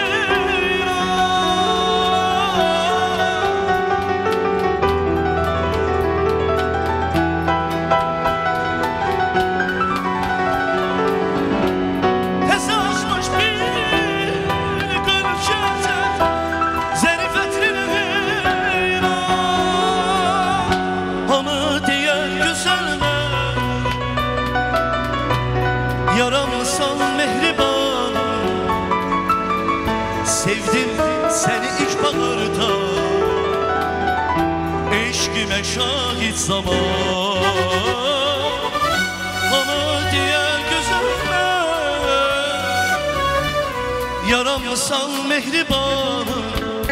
Sevdim seni ilk bağırda, eşkime şahit zaman. Bana diye gözüme yaramsal mehribanı.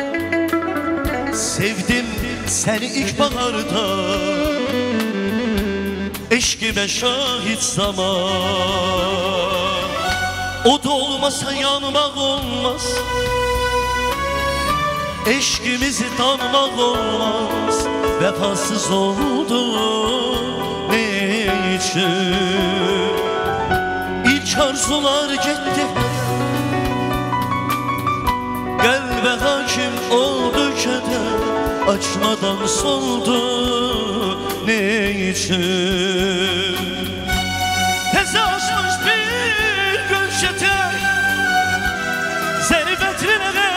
Sevdim seni ilk bağırda, eşkime şahit zaman. O da olmasa yanmak olmaz, eşkimizi tanımak olmaz. Vefasız oldu ne için? İlk arzular gitti, kalbe hakim oldu keder. Açmadan soldu ne için? Tez açmış bir gülşete zarifetliğine.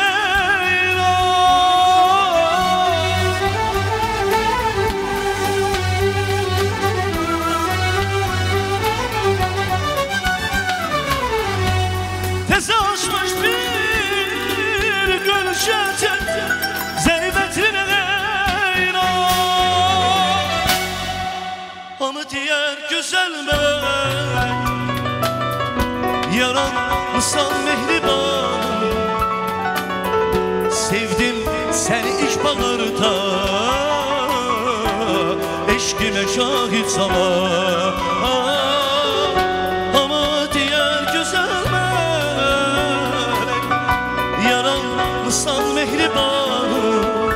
Tez açmış bir gülşete zarifetliğine. Onu diğer güzel ben, yaranmışsan mehribanım. Sevdim seni ilk bağırda, eşkime şahit zaman. Ama diğer güzel melek, yaranmışsan mehribanım.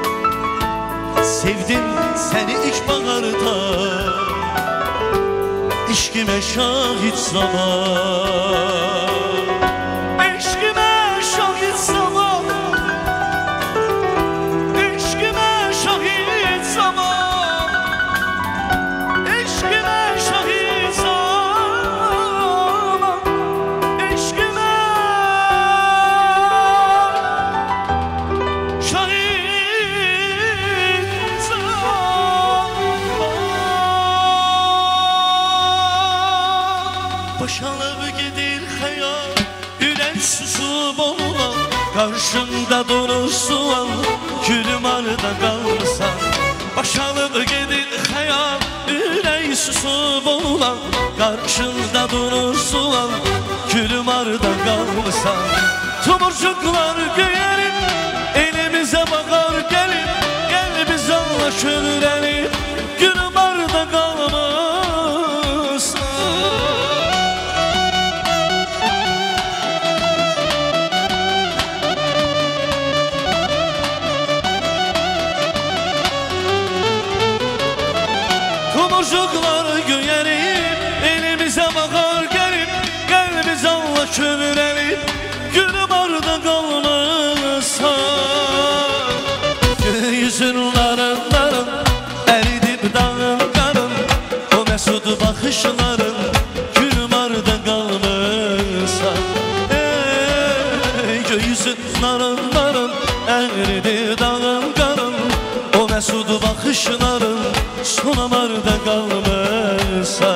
Sevdim seni ilk bağırda, eşkime şahit zaman. Eşkime şahit zaman, eşkime şahit zaman, eşkime şahit zaman, eşkime şahit zaman. Boşalıp gidir hayal, ürək susub olan, karşında durursan, gülüm arada kalırsan. Boşalıp gidir hayal, ürək susub olan, karşında durursan, gülüm arada kalırsan. Tomurcuklar göyerim, elimize bakar gelip, gel biz anlaşır elim, gülüm arada kalırsan. Tomurcuklar göyerim, elimize bakar gelip, gel biz anlaşır elim, gülüm arada kalmasa. Göğüzün narın eridip dağın karın, o mesut bakışların gülüm arada kalmasa. Göğüzün narın eridip dağın karın, o mesut bakışların sonam arada kalmasa.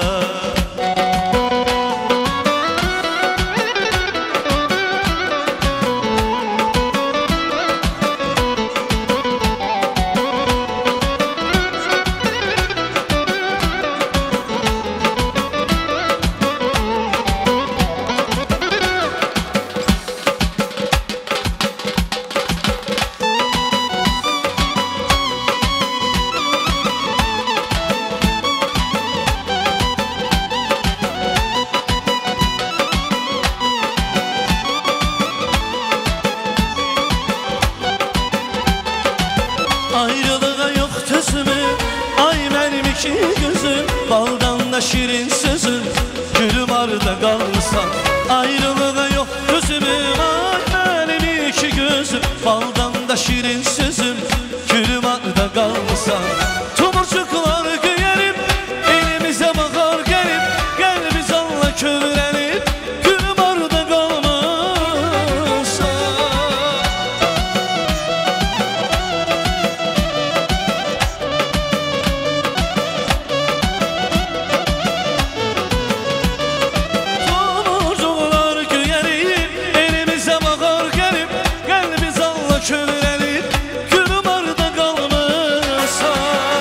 Ayrılığa yok tüzümü, ay benim iki gözüm, baldan da şirin sözüm, gülüm arda kalsan. Ayrılığa yok tüzümü, ay benim iki gözüm, baldan da şirin sözüm, gülüm arda kalsan. Tomurcuklar göyerim, elimize bakar gelip, gel biz Allah kövrelip, gülüm arda kalmasa. Tomurcuklar göyerim, elimize bakar gelip, gel biz Allah kövrelip, gülüm arda kalmasa.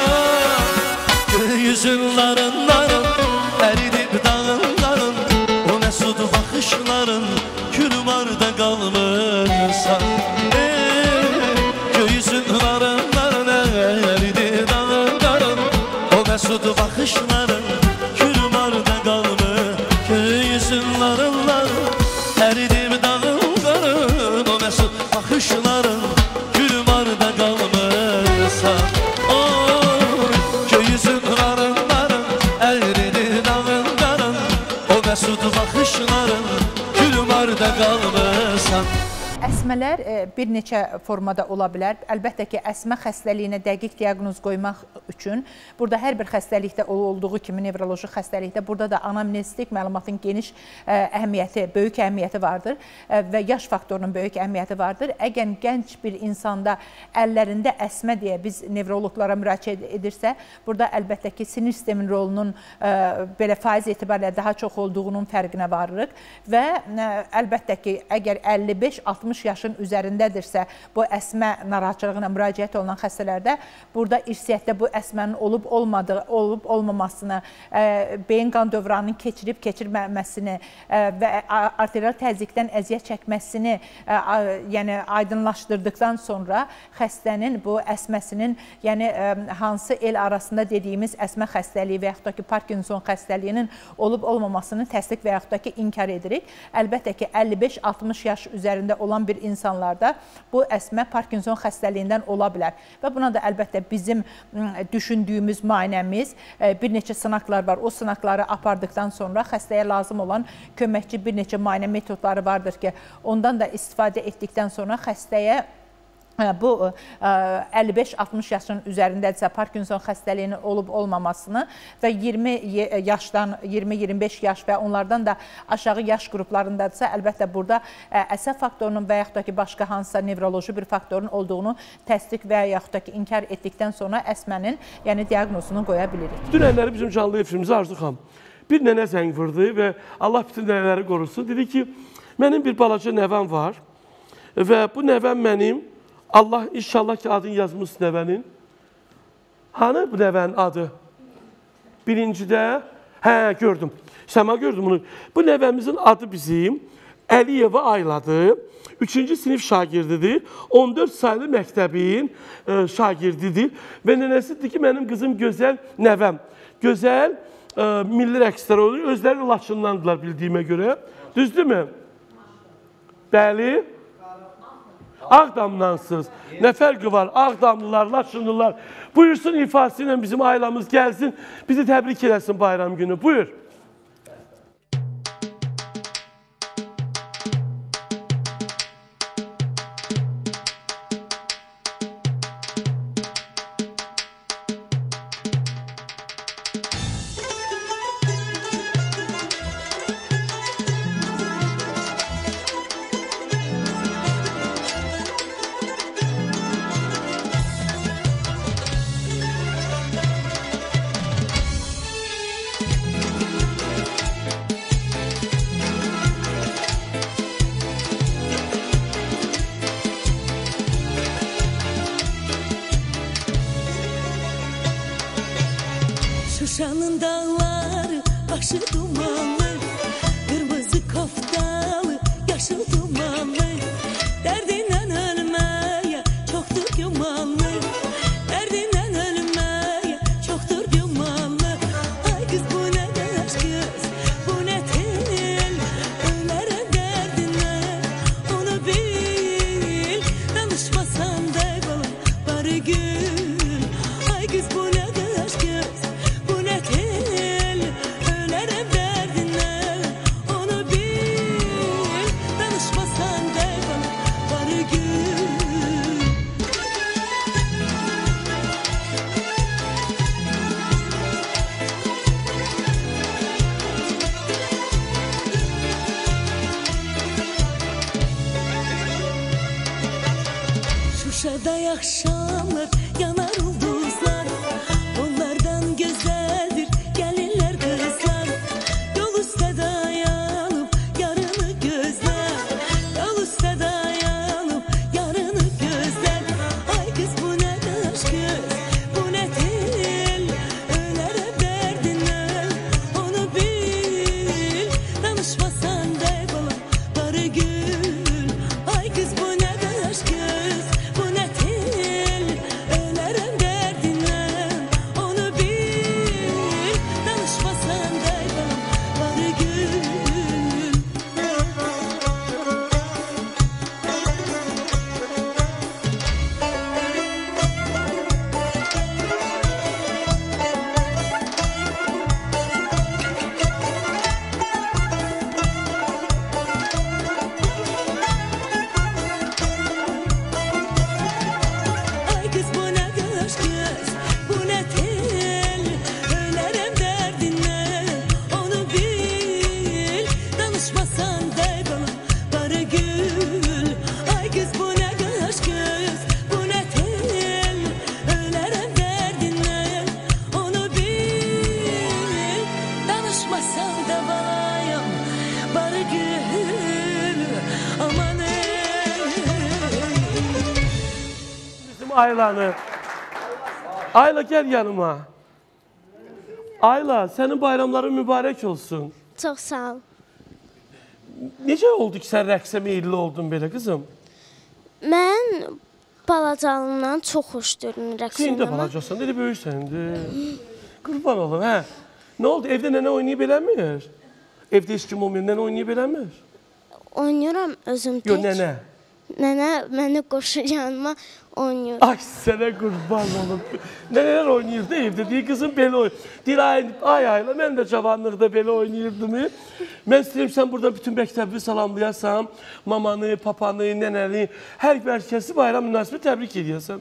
Gökyüzün narın narın, eridip dağın dağın, o mesut bakışların, gülüm arda kalmasa. Gökyüzün narın narın, eridip dağın dağın, o mesut bakışların, gülüm arda kalmasa. Gökyüzün narın narın, eridip dağın dağın, o mesut bakışların, gülüm arda kalmasa. Gökyüzün narın narın, eridi dağın dağın, o mesut bakışların, gülüm arda kalmasan. Əsmələr bir neçə formada ola bilər. Əlbəttə ki, əsmə xəstəliyinə dəqiq diaqnoz qoymaq üçün burada hər bir xəstəlikdə olduğu kimi nevroloji xəstəlikdə burada da anamnestik məlumatın geniş əhəmiyyəti, böyük əhəmiyyəti vardır və yaş faktorunun böyük əhəmiyyəti vardır. Əgər gənc bir insanda əllərində əsmə deyə biz nevroloqlara müraciət edirsə, burada əlbəttə ki, sinir sistemin rolunun belə faiz etibarilə daha çox olduğunun fərqinə varırıq və əlbəttə ki, əgər 55-60 yaşın üzərindədirsə, bu əsmə narahatçılığına müraciət olunan xəstələrdə burada irsiyyətdə bu əsmənin olub-olmamasını, beyin qan dövranının keçirib-keçirməməsini və arterial təzyiqdən əziyyət çəkməsini yəni aydınlaşdırdıqdan sonra xəstənin bu əsməsinin, yəni hansı el arasında dediyimiz əsmə xəstəliyi və yaxud da ki, Parkinson xəstəliyinin olub-olmamasını təsdiq və yaxud da ki, inkar edirik. Əlbəttə ki, 55-60 yaş üzərində olan bir insanlarda bu əsmə Parkinson xəstəliyindən ola bilər. Və buna da əlbəttə bizim düşündüyümüz müayinəmiz, bir neçə sınaqlar var. O sınaqları apardıqdan sonra xəstəyə lazım olan köməkçi bir neçə müayinə metodları vardır ki, ondan da istifadə etdikdən sonra xəstəyə bu 55-60 yaşın üzərindədirsə Parkinson xəstəliyinin olub-olmamasını və 20 yaşdan 20-25 yaş və onlardan da aşağı yaş qruplarındadırsa, əlbəttə burada əsəb faktorunun və yaxud da ki, başqa hansısa nevroloji bir faktorun olduğunu təsdiq və yaxud da ki, inkar etdikdən sonra əsmənin, yəni diaqnozunu qoya bilirik. Dünənləri bizim canlı efrimizə Arzu xanım bir nənə zəng vurdu və Allah bütün nənələri qorusun. Dedi ki, mənim bir balaca nəvəm var və bu nəvəm mənim, Allah inşallah ki, adını yazmış nəvənin. Hanı bu nəvənin adı? Birincidə, gördüm. Səma gördüm bunu. Bu nəvəmizin adı bizim Əliyeva Ayladır. 3-cü sinif şagirdidir. 14 saylı məktəbin şagirdidir. Və nənəsidir ki, mənim qızım gözəl nəvəm. Gözəl milli rəqslər olur. Özləri Laçındandılar bildiyimə görə. Düzdür mü? Bəli. Ağdamlansınız. Nə fərqi var? Ağdamlılar, Laçınlılar. Buyursun ifası ilə bizim ailəmiz gəlsin. Bizi təbrik eləsin bayram günü. Buyur. Şuşanın dağları başı dumanlı, kırmızı koftalı, yaşıl dumanlı. Derdinden ölmeye çoktur gümanlı, derdinden ölmeye çoktur gümanlı. Ay kız bu ne aşk kız, bu ne tel, ölerim derdine onu bil. Danışmasan da barı gül. Ay kız bu ne kaş göz, bu ne tel, ölerim derdinden. Onu bil, danışmasan da bana barı gül. Şuşada akşamlar yanar ulduzlar, onlardan güzeldir gelinler kızlar. Yol üstte dayanıp yarını gözler, yol üstte dayanıp yarını gözler. Ay kız bu ne kaş göz, bu ne tel, ölerim derdinden. Onu bil, danışmasan da bana barı gül. Ay kız bu ne kaş göz, bu ne tel, ölerim derdinden. Onu bil, danışmasan da bana barı gül. Ay kız bu ne kaş göz, bu ne tel, ölerim derdinden. Onu bil, danışmasan da bana barı gül. Ay kız bu ne kaş göz, bu ne tel, ölerim derdinden. Onu bil, danışmasan da bana barı gül. Aman Bizim Aylan'ı. Ayla gel yanıma. Ayla senin bayramların mübarek olsun. Çox sağ ol. Necə oldu ki sən rəqsə meyilli oldun belə qızım? Mən balacalımdan çox xoşduyurum rəqs Sən də oynamaq. balacasan, dedi böyüksən. Qurban olum, hə. Nə oldu? Evdə nənə oynayıb eləmir? Evdə heç kim olmuyor, nənə oynayıb eləmir? Oynayıram özüm tək. Yox, nənə. Nənə məni qoşur yanıma oynayır. Ay sənə qurban olum. Nənələr oynayırdı evdə, deyir qızım belə oynayır. Deyir ay ayla, mən də cavanlıqda belə oynayırdım. Mən istəyirəm sən burada bütün məktəbi salamlayasam, mamanı, papanı, nənəni, hər bir kəsi bayram münasibəti təbrik edəyəsən.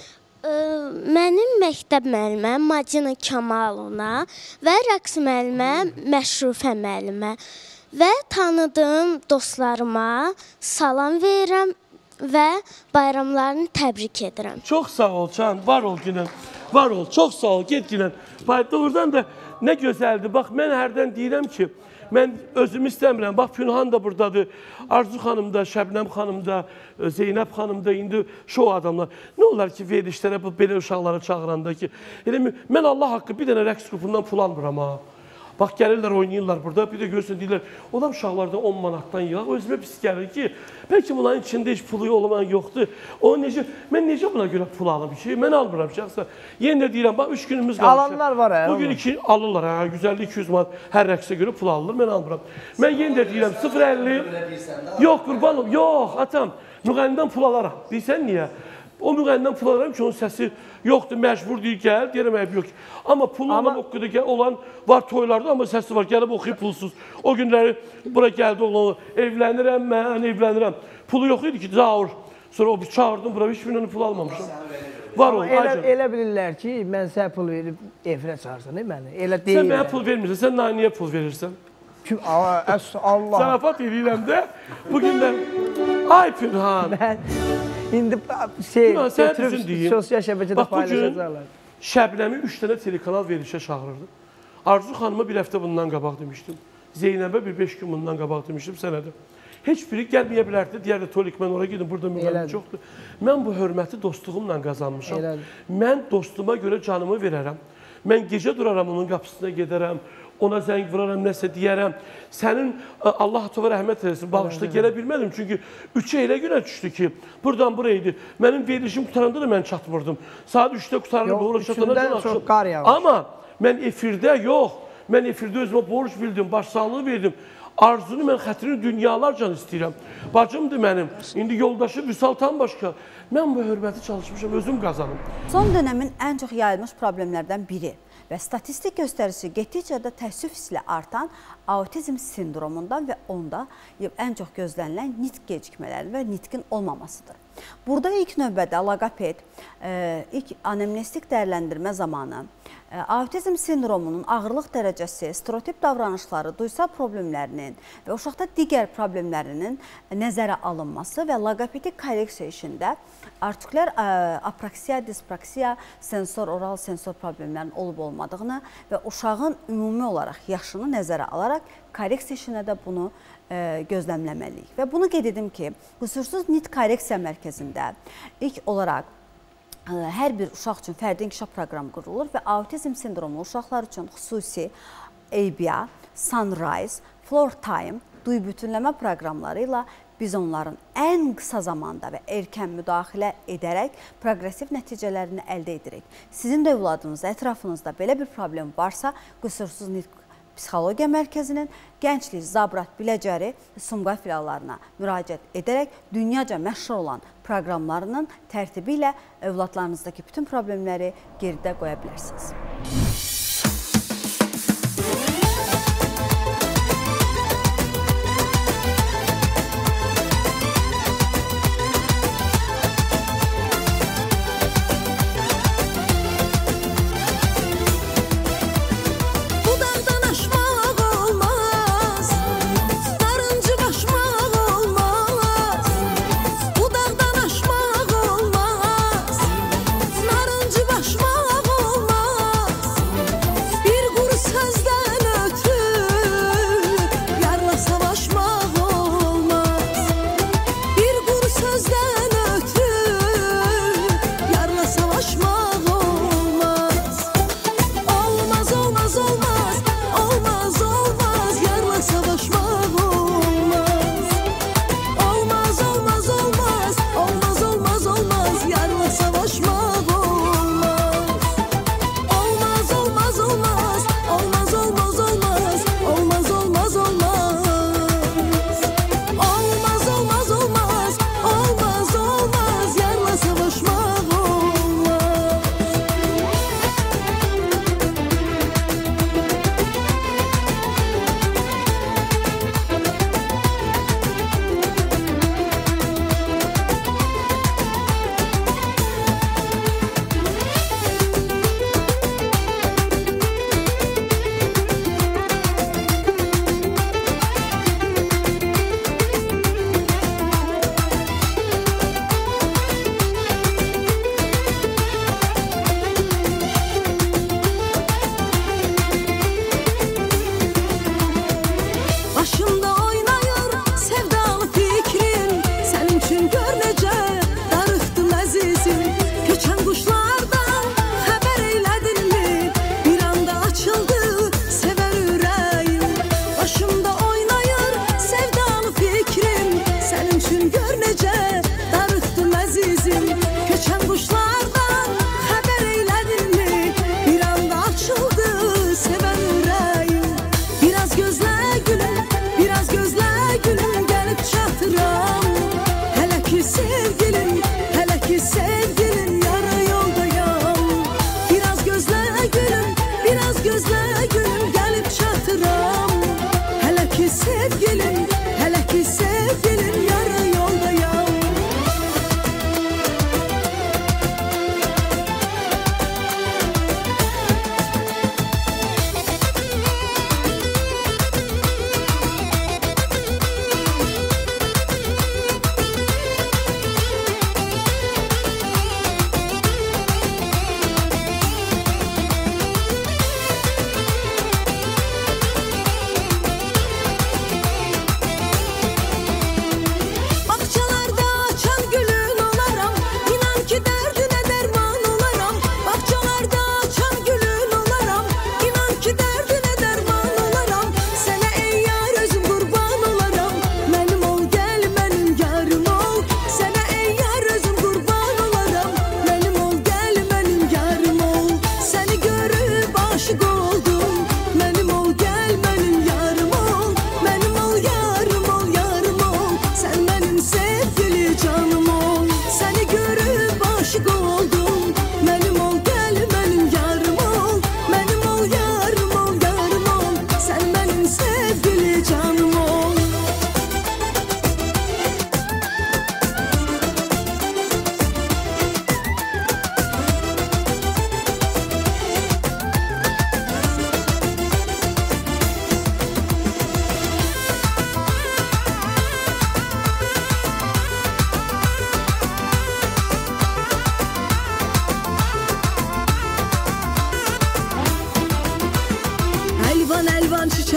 Mənim məktəb müəlliməm Macina Kamalova və rəqs müəlliməm Məşrufə müəllimə və tanıdığım dostlarıma salam verirəm və bayramlarını təbrik edirəm. Çox sağ ol Can, var ol Günən, var ol, çox sağ ol, get Günən. Doğrudan da nə gözəldir, bax mən hərdən deyirəm ki, mən özümü istəmirəm, bax Pünhan da buradadır, Arzu xanım da, Şəbnəm xanım da, Zeynəb xanım da, indi şou adamlar. Nə olar ki, verilişlərə belə uşaqları çağıranda ki, mən Allah haqqı bir dənə rəqs qrupundan pul almıram ha. Bax, gəlirlər, oynayırlar burada, bir də görürsən, deyirlər, olan uşaqlarda 10 manatdan yağ, özümə pis gəlir ki, bəlkə bunların içində heç pulu olmayan yoxdur. Mən necə buna görə pul alım ki, mən almıram şəxsən. Yenə də deyirəm, bax, 3 günümüz qalmışıq. Alanlar var, hə? Bugün alırlar, hə, 150-200 manat hər rəqsə görə pul alınır, mən almıram. Mən yenə də deyirəm, 0,50, yox, qurban olum, yox, atam, müğənnidən pul alaram, bilsən niyə? O müğənnidən pul alaram ki, onun səsi yoxdur, məcbur deyir, gəl, deyirəm, yox. Amma pul olan var toylarda, amma səsi var, gəlib oxuyub pulsuz. O günləri bura gəldi, evlənirəm, mən evlənirəm. Pulu yox idi ki, zaur. Sonra o çağırdım, bura 3 milyon pul almamışam. Var ol, acım. Elə bilirlər ki, mən sənə pul verib efirə çağırsan, məni? Elə deyirlər. Sən mənə pul vermirsən, sən Naniyə pul verirsən. Allah. Zarafat edirəm də, bugündən, ay Pünhan. İndi sosial şəbəkədə paylaşacaqlar. Şəbnəmi 3 dənə telekanal verilişə çağırırdı. Arzu xanıma bir həftə bundan qabaq demişdim. Zeynəbə bir 5 gün bundan qabaq demişdim, sənə də. Heç biri gəlməyə bilərdi, deyərdi, Tolik, mən oraya gedim, burada müğənni çoxdur. Mən bu hörməti dostluğumla qazanmışam. Mən dostuma görə canımı verərəm. Mən gecə duraram, onun qapısına gedərəm, ona zəng vuraram, nəsə deyərəm. Sənin Allah atova rəhmət eləsin, bağışda gələ bilmədim. Çünki 3-ə elə günə düşdü ki, buradan buraydı. Mənim verilişim qutaranda da mən çatmırdım. Saat 3-də qutarırım, borç çatana çox qar yağmış. Amma mən efirdə yox, mən efirdə özümə borc bildim, başsağlığı verdim. Arzunu mən xətrini dünyalarca istəyirəm. Bacımdır mənim, indi yoldaşı Vüsaltan başqa. Mən bu hörməti çalışmışam, özüm qazanım. Son dönəmin ən çox yayılmış problemlərdən biri və statistik göstərisi getdikcə də təəssüf hislə artan autizm sindromundan və onda ən çox gözlənilən nitq gecikmələri və nitqin olmamasıdır. Burada ilk növbədə logoped, ilk anemnestik dəyərləndirmə zamanı autizm sindromunun ağırlıq dərəcəsi, stereotip davranışları, duysal problemlərinin və uşaqda digər problemlərinin nəzərə alınması və logopedik korreksiya işində artikulyar apraksiya, dispraksiya, sensor, oral sensor problemlərinin olub-olmadığını və uşağın ümumi olaraq yaşını nəzərə alaraq korreksiya işinə də bunu gözləmləməliyik. Və bunu qeyd edim ki, qüsursuz nitq korreksiya mərkəzində ilk olaraq hər bir uşaq üçün fərdi inkişaf proqramı qurulur və autizm sindromlu uşaqlar üçün xüsusi ABA, Sunrise, Floor Time, duy bütünləmə proqramları ilə biz onların ən qısa zamanda və erkən müdaxilə edərək progresiv nəticələrini əldə edirik. Sizin də övladınızda, ətrafınızda belə bir problem varsa, qüsursuz nitq Psixologiya Mərkəzinin Gənclik, Zabrat, Biləcəri, Sumqayıt filiallarına müraciət edərək dünyaca məşhur olan proqramlarının tərtibi ilə övladlarınızdakı bütün problemləri geridə qoya bilərsiniz.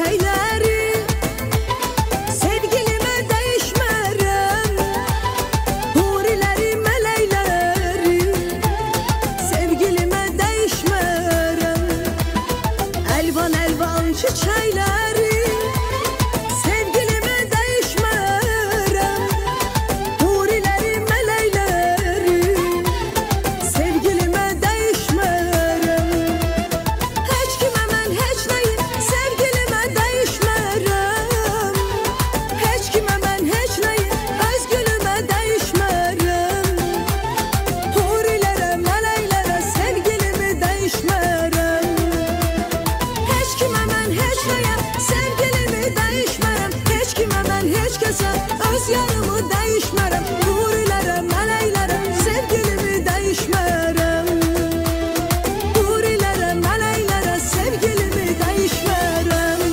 çiçekleri sevgilime değişmerem hurileri meleyleri sevgilime değişmerem elvan elvan çiçekleri sevgilime değişmerem hurileri meleyleri sevgilime değişmerem hiç kime ben hiç neyi sevgilime değişmerem hiç kime ben hiç neyi öz gülüme değişmerem hurilere meleylere sevgilimi değişmerem hiç kime ben hiç neye sevgilimi değişmerem hiç kime ben hiç kese öz yarımı değişmerem hurilere meleylere sevgilimi değişmerem hurilere meleylere sevgilimi değişmerem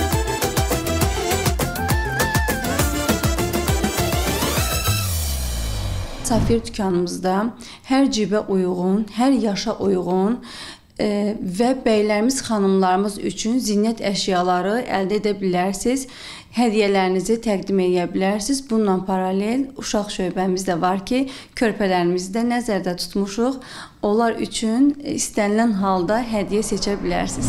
Safir dükanımızda hər cibə uyğun, hər yaşa uyğun və bəylərimiz, xanımlarımız üçün zinət əşyaları əldə edə bilərsiniz. Hədiyyələrinizi təqdim edə bilərsiniz. Bununla paralel uşaq şöbəmiz də var ki, körpələrimizi də nəzərdə tutmuşuq. Onlar üçün istənilən halda hədiyyə seçə bilərsiniz.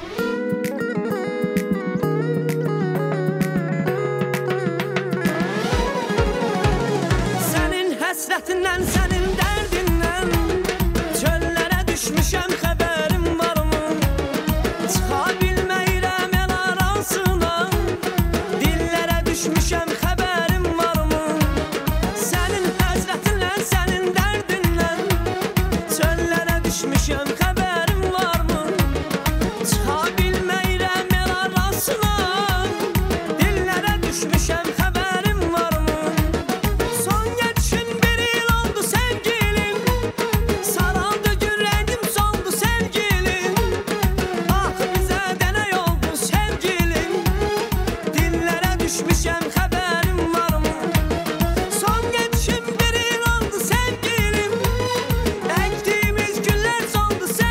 Sənin həsrətindən, sənin dərdindən çöllərə düşmüşəm, xəbərim varmı? Çıxa bilməyirəm el arasına, dillərə düşmüşəm, xəbərim varmı? Sənin həsrətindən, sənin dərdindən çöllərə düşmüşəm, xəbərim varmı? Çıxa bilməyirəm el arasına, dillərə düşmüşəm, xəbərim varmı? Son geçin bir yıl oldu sevgilim, saraldı yüreğim soldu sevgilim. Ah bize de ne oldu sevgilim, dillere düşmüşem haberim var mı? Son geçin bir yıl oldu sevgilim, ektiğimiz güller soldu sevgilim.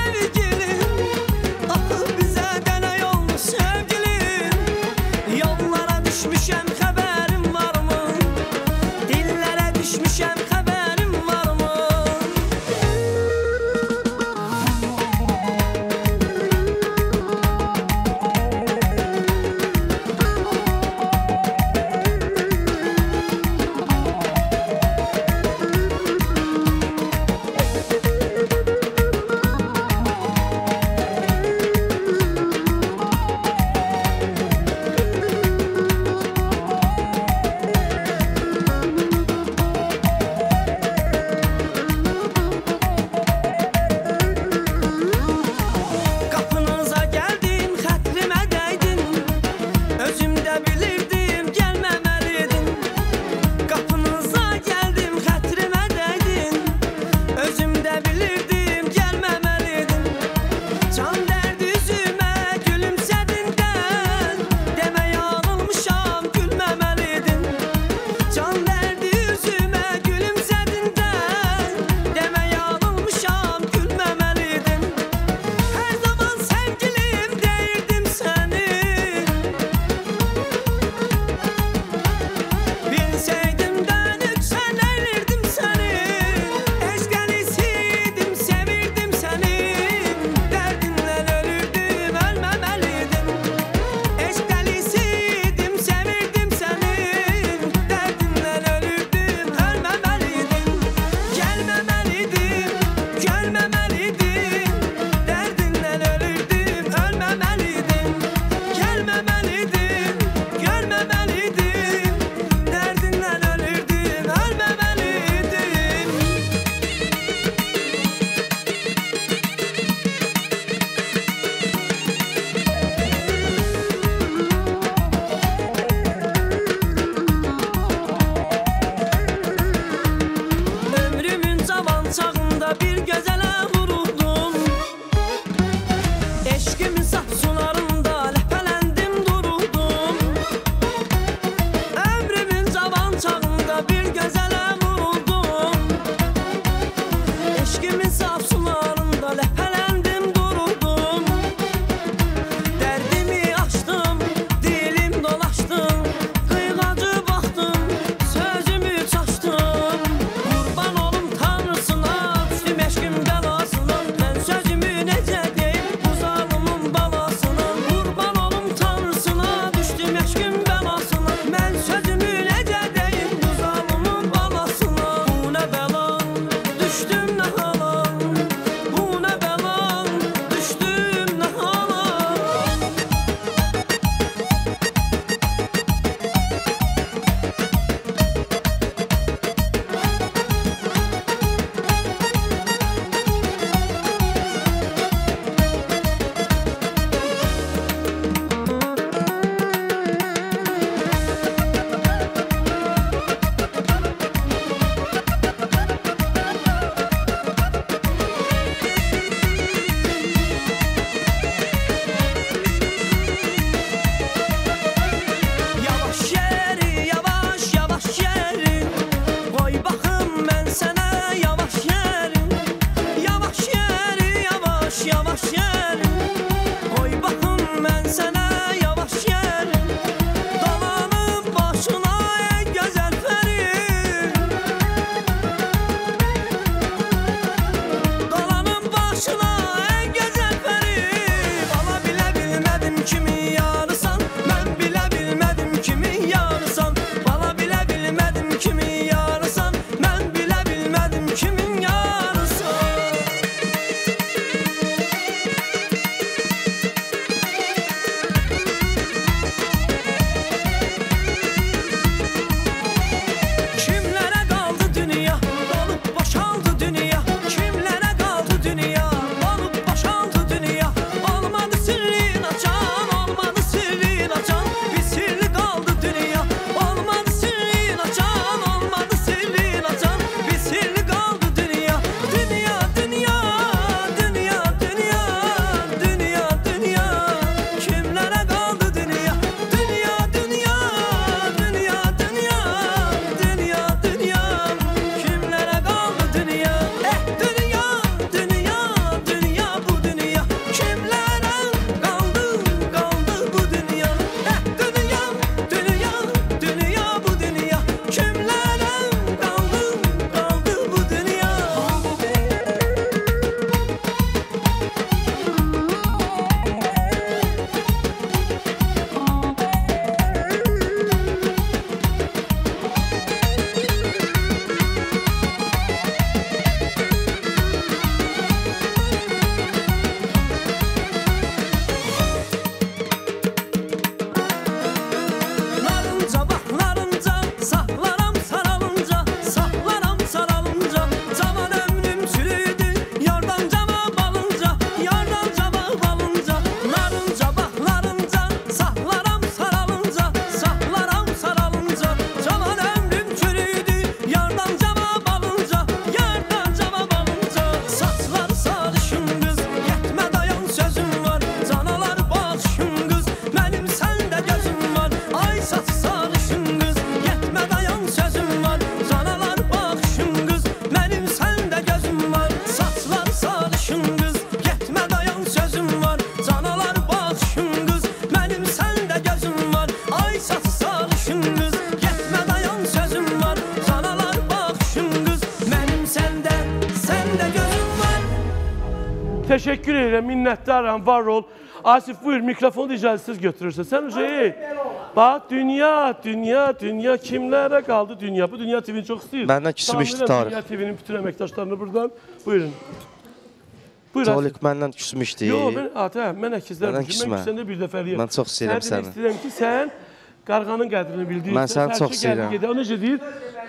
Teşekkür ederim, minnettarım, var ol. Asif buyur, mikrofonu icazesiz götürürsen. Sen şey, bak dünya kimlere kaldı dünya? Bu Dünya TV'ni çok istiyor. Benden küsmüştü Tarık. Dünya TV'nin bütün emektaşlarını buradan. Buyurun. Buyur Tarık məndən küsmüşdü. Yox, mən əkizlər Məndən düşün. Mən küsəndə bir dəfəliyəm. Mən çox istəyirəm səni. Mən istəyirəm ki, sən qarğanın qədrini bildirsən. Mən səni çox istəyirəm. O necə deyir?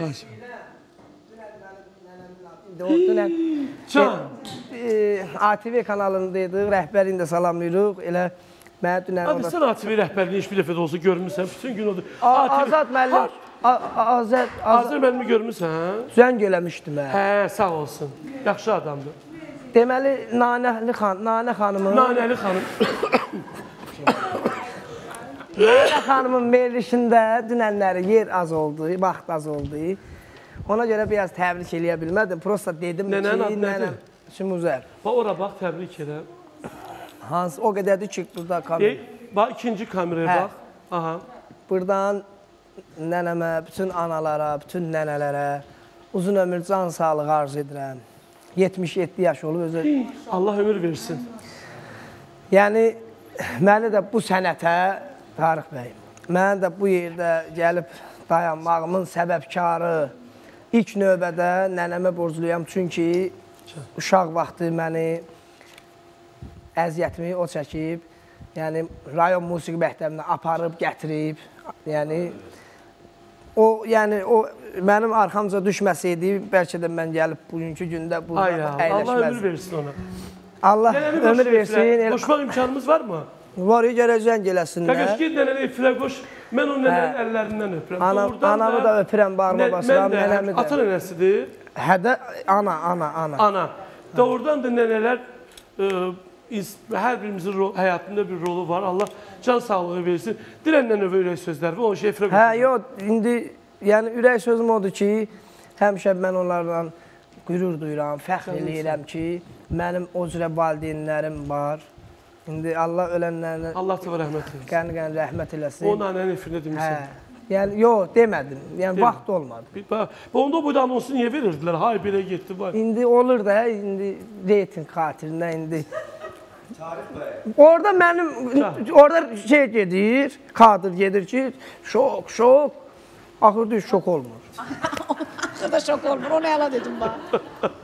Can. ATV kanalındaydıq, rəhbərini də salamlayırıq. Elə mənə dünən... Abi sən ATV rəhbərini heç bir dəfə də olsa görmüsən, bütün gün odur. Azad müəllim. Azad müəllimi görmüsən? Zəng eləmişdim mən. Hə, sağ olsun. Yaxşı adamdır. Deməli, Nanəli xanımı... Nanəli xanım. Nanə xanımın verilişində dünənləri yer az oldu, vaxt az oldu. Ona görə biraz təbrik eləyə bilmədim. Prosta dedim ki, nənənin adı nədir? Şimuzər. Bax, ora bax, təbrik elə. Hansı, o qədərdir ki, burada kamera. Bax, ikinci kameraya bax. Aha. Buradan nənəmə, bütün analara, bütün nənələrə uzun ömür, can sağlığı arzu edirəm. 77 yaş olub özü. Allah ömür versin. Yəni, məni də bu sənətə, Tarık bəy, məni də bu yerdə gəlib dayanmağımın səbəbkarı ilk növbədə nənəmə borcluyam. Çünki uşaq vaxtı məni əziyyətimi o çəkib, yəni rayon musiqi məktəbinə aparıb, gətirib, yəni o mənim arxamca düşməsəydi, bəlkə də mən gəlib bugünkü gündə burada əyləşməzdim. Allah ömür versin ona. Allah ömür versin. Qoşmaq imkanımız var mı? Var, gərək zəng eləsinlər. Qardaş, ged nənəni efilə qoş, mən onun nənənin əllərindən öpürəm. Anamı da öpürəm, bağrıma basıram, nənəmi də. Ata nənəsidir? Hə də, ana. Ana. Doğrudan da nənələr, hər birimizin həyatında bir rolu var. Allah can sağlığı versin. Dilənlə növə ürək sözlər və o şey efilə qoşmaq. Hə, yox, indi, yəni ürək sözüm odur ki, həmişə mən onlardan qürur duyuram, fəxr eləyirəm ki, mənim o cürə valideynlərim var. İndi Allah ölənlərinə... Allah təvə rəhmət eləsin. Qəni rəhmət eləsin. O nanənin efirinə demişsin. Yəni, yox, demədim. Yəni, vaxt olmadı. Onda o boyda anonsu niyə verirdilər? Hay, belə getdi, var. İndi olur da, indi reyting xatirində, indi... Orada mənim, orada şey gedir, kadr gedir ki, şok. Axırda şok olmur. Axırda şok olmur, onu əla dedim bax.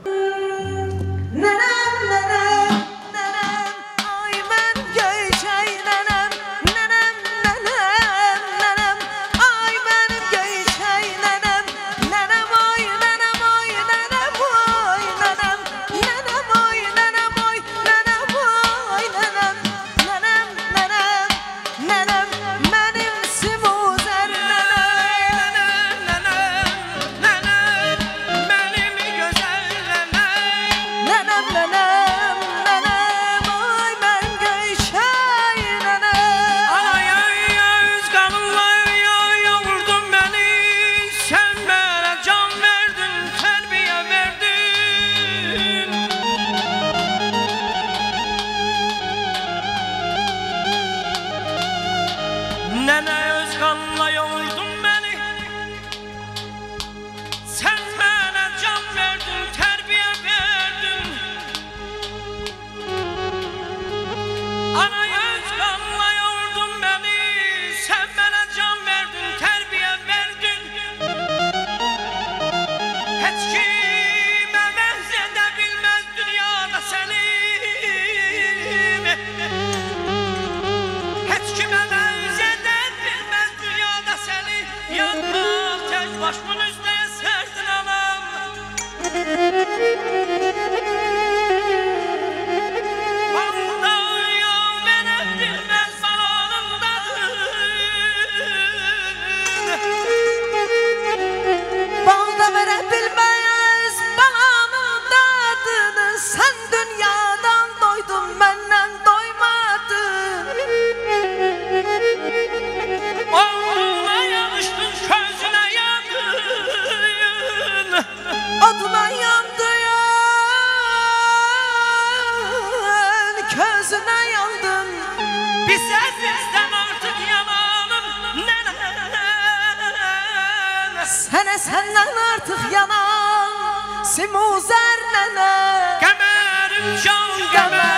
Senden artık yanan Simuzər nənə Qəmərim can qəmər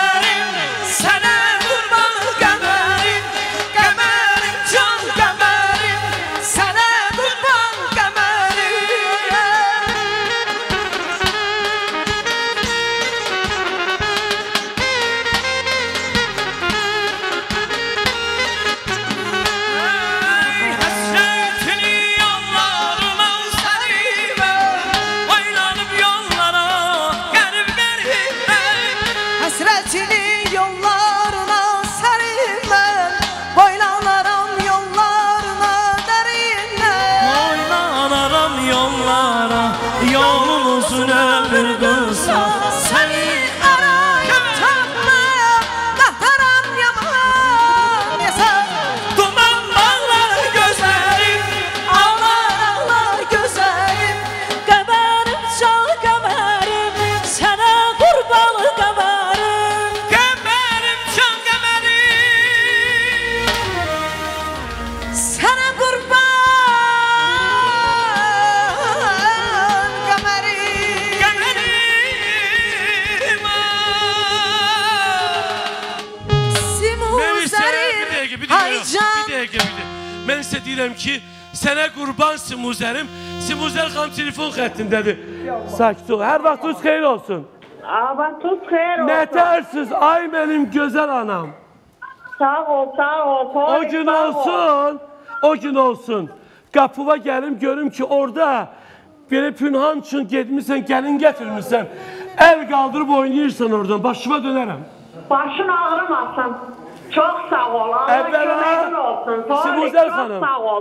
Mən sizə deyirəm ki, sənə qurban Simuzərim. Simuzər xanım telefon xəttindədir. Sakit ol. Hər vaxtınız xeyir olsun. Vaxtınız xeyir olsun. Nətərsiz, ay mənim gözəl anam. Sağ ol, sağ ol. O gün olsun, o gün olsun. Qapıva gəlim, görüm ki, orada belə pünhan üçün getmişsən, gəlin gətirmişsən. Əl qaldırıb oynayırsan oradan, başıma dönərəm. Başın ağrımasın. Çox sağ ol. Allah köməyin olsun. Simuzər xanım,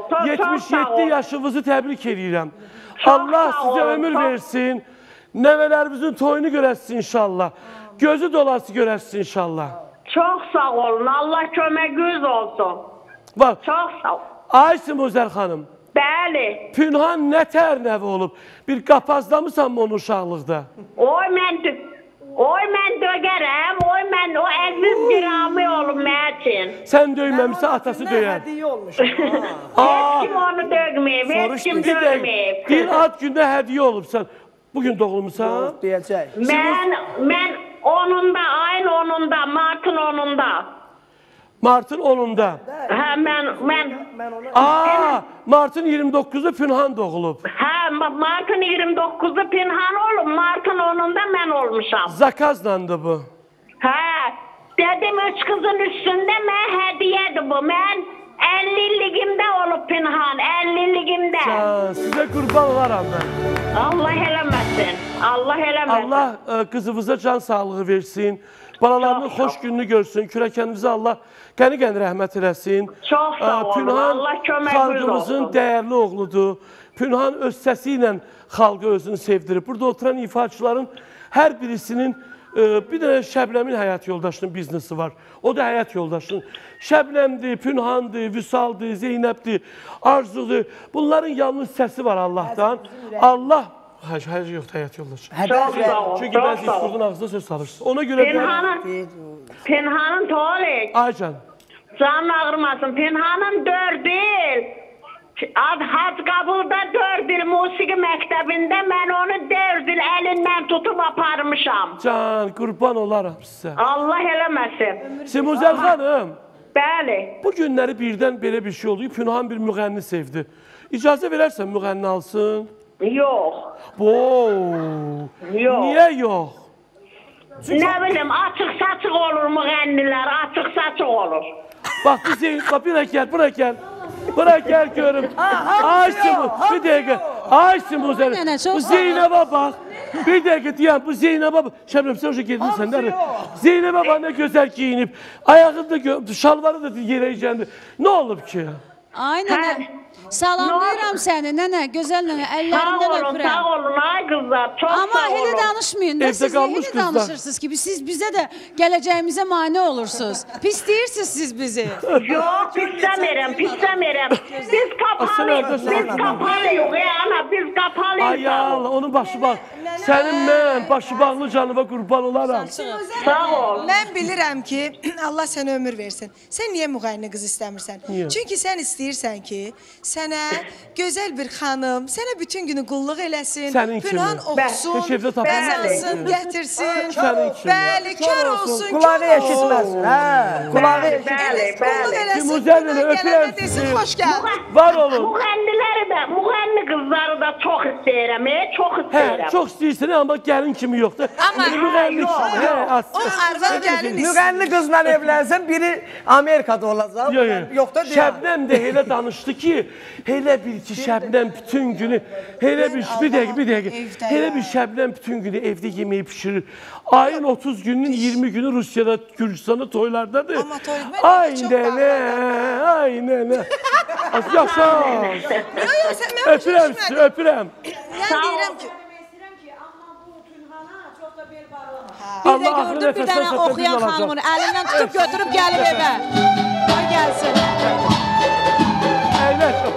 77 yaşınızı təbrik edirəm. Allah sizə ömür versin. Nəvələrimizin toyunu görəsin inşallah. Gözü dolası görəsin inşallah. Çox sağ olun. Allah köməyiniz olsun. Bak, çox sağ ol. Ay Simuzər xanım. Bəli. Pünhan nə tərnəvi olub? Bir qapazlamısan mı onu uşaqlıqda? Oy mən dögərəm, o əziz qirami olub mən üçün. Sən döyməmişsə atası döyər. Hədiyyə olmuş. Heç kim onu dögməyib, heç kim dögməyib. Bir ad gündə hədiyyə olubsan. Bugün doğulmusan? Deyəcək. Mən 10'unda, ayın 10'unda, Mart'ın 10'unda. Mart'ın 10'unda. Hə, mən... Mart'ın 29'u Pünhan doğulub. Hə, Mart'ın 29'u Pünhan olub, Mart'ın 10'unda mən olmuşam. Zakazlandı bu. Hə, dedim 3 kızın üstündə mən hədiyyədir bu. Mən 50'ligimdə olub Pünhan, 50'ligimdə. Sizə qurban olaram mən. Allah eləməsin, Allah eləməsin. Allah qızımıza can sağlığı versin. Balalarının xoş gününü görsün. Kürəkənimizə Allah qəni-qəni rəhmət eləsin. Çox sağ olun, Allah köməyiniz olsun. Xalqımızın dəyərli oğludur. Pünhan öz səsi ilə xalqı özünü sevdirib. Burada oturan ifaçıların hər birisinin bir də Şəbnəmin həyat yoldaşının biznesi var. O da həyat yoldaşının. Şəbnəmdir, Pünhandır, Vüsaldır, Zeynəbdir, Arzudur. Bunların yalnız səsi var Allah'tan. Allah... Hayır yoxdur həyat yoldaşı. Çünki bəzi isturdun ağzına söz salırsın. Ona görə... Pünhanın Tolik. Aycan. Canın ağrımasın. Pünhanın 4 il. Hacqabulda 4 il musiqi məktəbində mən onu 4 il əlindən tutub aparmışam. Can, qurban olaram sizə. Allah eləməsin. Simuzər xanım. Bəli. Bu günləri birdən belə bir şey oldu. Pünhan bir müğənni sevdi. İcazə verərsən müğənni alsın? Yox. Yox. Niyə yox? Nə bilim, açıq-saçıq olur müğənnilər, açıq-saçıq olur. Bax, bura gəl. Bura gəl görüm. Ay Simuz, bir dəqiqə. Ay Simuzər, bu Zeynəbə bax. Bir dəqiqə deyəm, bu Zeynəbə bax. Şəbnəm, sən hoca gedmirsən, nədir? Zeynəbə bax, nə gözəl giyinib. Ayağında şalvarı da yerə yiyəndi. Nə olub ki? Ay nənə, salamlayıram səni, nənə, gözəl nənə, əllərindən öpürəm. Sağ olun, ay qızlar, çox sağ olun. Amma elə danışmayın da, siz elə danışırsınız ki, siz bizə də gələcəyimizə mane olursunuz. Pis deyirsiniz siz bizi. Yox, pisləmirəm. Biz kapalıyıq, ana, biz kapalıyıq. Ay Allah, onun başı bax. Sənin mən başı bağlı canıma qurban olaram. Sağ ol. Mən bilirəm ki, Allah sənə ömür versin. Sən niyə müğənni qız istəmirsən? Çünki sən istəyirsən ki, sənə gözəl bir xanım, sənə bütün günü qulluq eləsin, Pünhan oxusun, qazansın, gətirsin, bəli, kör olsun, qulağı eşitməsin. Qulağı eşitməsin. Qulluq eləsin, Pünhan gələndə desin, xoş gəl. Var olun. Müğənniləri də, müğənni qızları da çox istəyirəm, çox istəyirəm. Çox istəyirsən, amma gəlin kimi yoxdur. Amma o arvad gəlin istəyir. Müğənni qızla evlənsən, biri Amerikada olacaq, yoxda deyəm. Şəbnəm də elə danışdı ki, elə bil ki, Şəbnəm bütün günü, bir dəqiqə, elə bir Şəbnəm bütün günü evdə yemeği pişirir. Ayın 30 günün 20 günü Rusiyada, Gürcistan'da toylardadır. Ay nənə. Yaşa. Öpürəm sizi, öpürəm. Yəni deyirəm ki, bir də gördüm bir dənə oxuyan xanımın əlindən tutub götürüb gəlib evə. Ay gəlsin. Əyləş.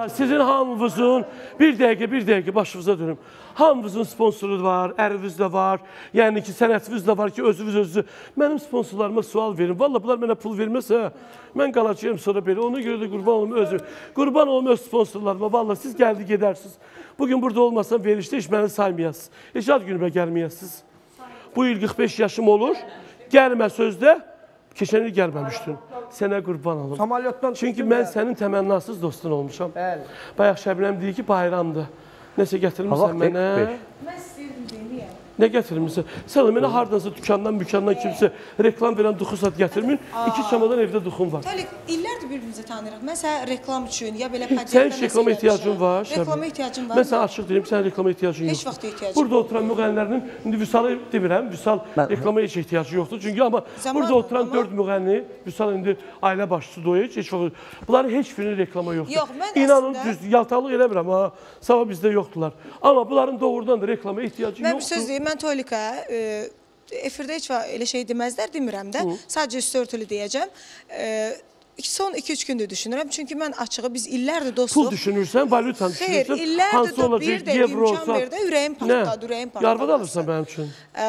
Sizin hamınızın bir dəqiqə başınıza dönüm. Hamınızın sponsoru var, əriniz də var, yəni ki, sənətiniz də var ki, özünüz. Mənim sponsorlarıma sual verin. Valla bunlar mənə pul verməsə, mən qalacağım sonra belə. Ona görə də qurban olum özü. Qurban olum öz sponsorlarıma. Valla siz gəldi gedərsiniz. Bugün burada olmasam verişdə heç məni saymayasınız. Heç ad günümə gəlməyəsiniz. Bu il 45 yaşım olur. Gəlmə sözdə, keçən il gəlməmişdin. Sənə qurban olum. Çünki mən sənin təmənnasız dostun olmuşam. Bayaq Şəbnəm deyir ki, bayramdır. Nəsə gətirmirsən mənə? Mən istəyirdim deməyəm. Nə gətirmirsən? Sən mənə hardansa dükandan kimsə reklam verən duxu sat gətirmin. 2 çamadan evdə duxum var. Tolik, illərdir bir-birimizi tanıyırıq. Mən sənə reklam üçün, ya belə padiyyədə Sənin reklama ehtiyacın var. Reklama ehtiyacın var. Mən sənə açıq deyim, sənin reklama ehtiyacın yoxdur. Heç vaxt ehtiyacın Burada oturan müğənnilərin, indi Vüsalı demirəm, Vüsal reklama heç ehtiyacı yoxdur. Çünki amma burada oturan 4 müğənni, Vüsal indi ailə başçısı doyur, heç vaxt. Bunların heç birinin reklama yoxdur. Yox, mən İnanın düz, yaltaqlıq eləmirəm ha. Sabah bizdə yoxdular. Amma bunların doğrudan da reklama ehtiyacı yoxdur. Mən bir söz deyim, mən Tolikə efirdə heç elə şey deməzlər, demirəm də. Sadəcə üstü örtülü deyəcəm. Son 2-3 gündür düşünürəm. Çünki mən açığı biz illərdir dostluq. Pul düşünürsən, valyutan düşünürsən. Xeyr, illərdir bir də imkan verdə ürəyim partladı, ürəyim partladı. Yarvad alırsan mənim üçün.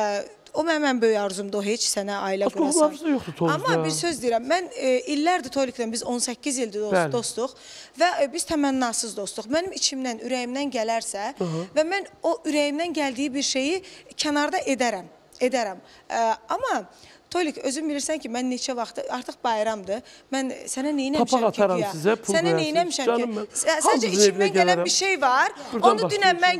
O mənim böyük arzumdur, heç sənə ailə qurasan. Toxumlarımızda yoxdur tozda. Amma bir söz deyirəm, mən illərdir Toliklə biz 18 ildir dostluq və biz təmənnasız dostluq. Mənim içimdən, ürəyimdən gələrsə və mən o ürəyimdən gəldiyi bir şeyi kənarda edərəm. Amma Tolik, özün bilirsən ki, mən neçə vaxt, artıq bayramdır, mən sənə neynəmişəm ki, sənə neynəmişəm ki, sadəcə içimdən gələn bir şey var, onu dünən mən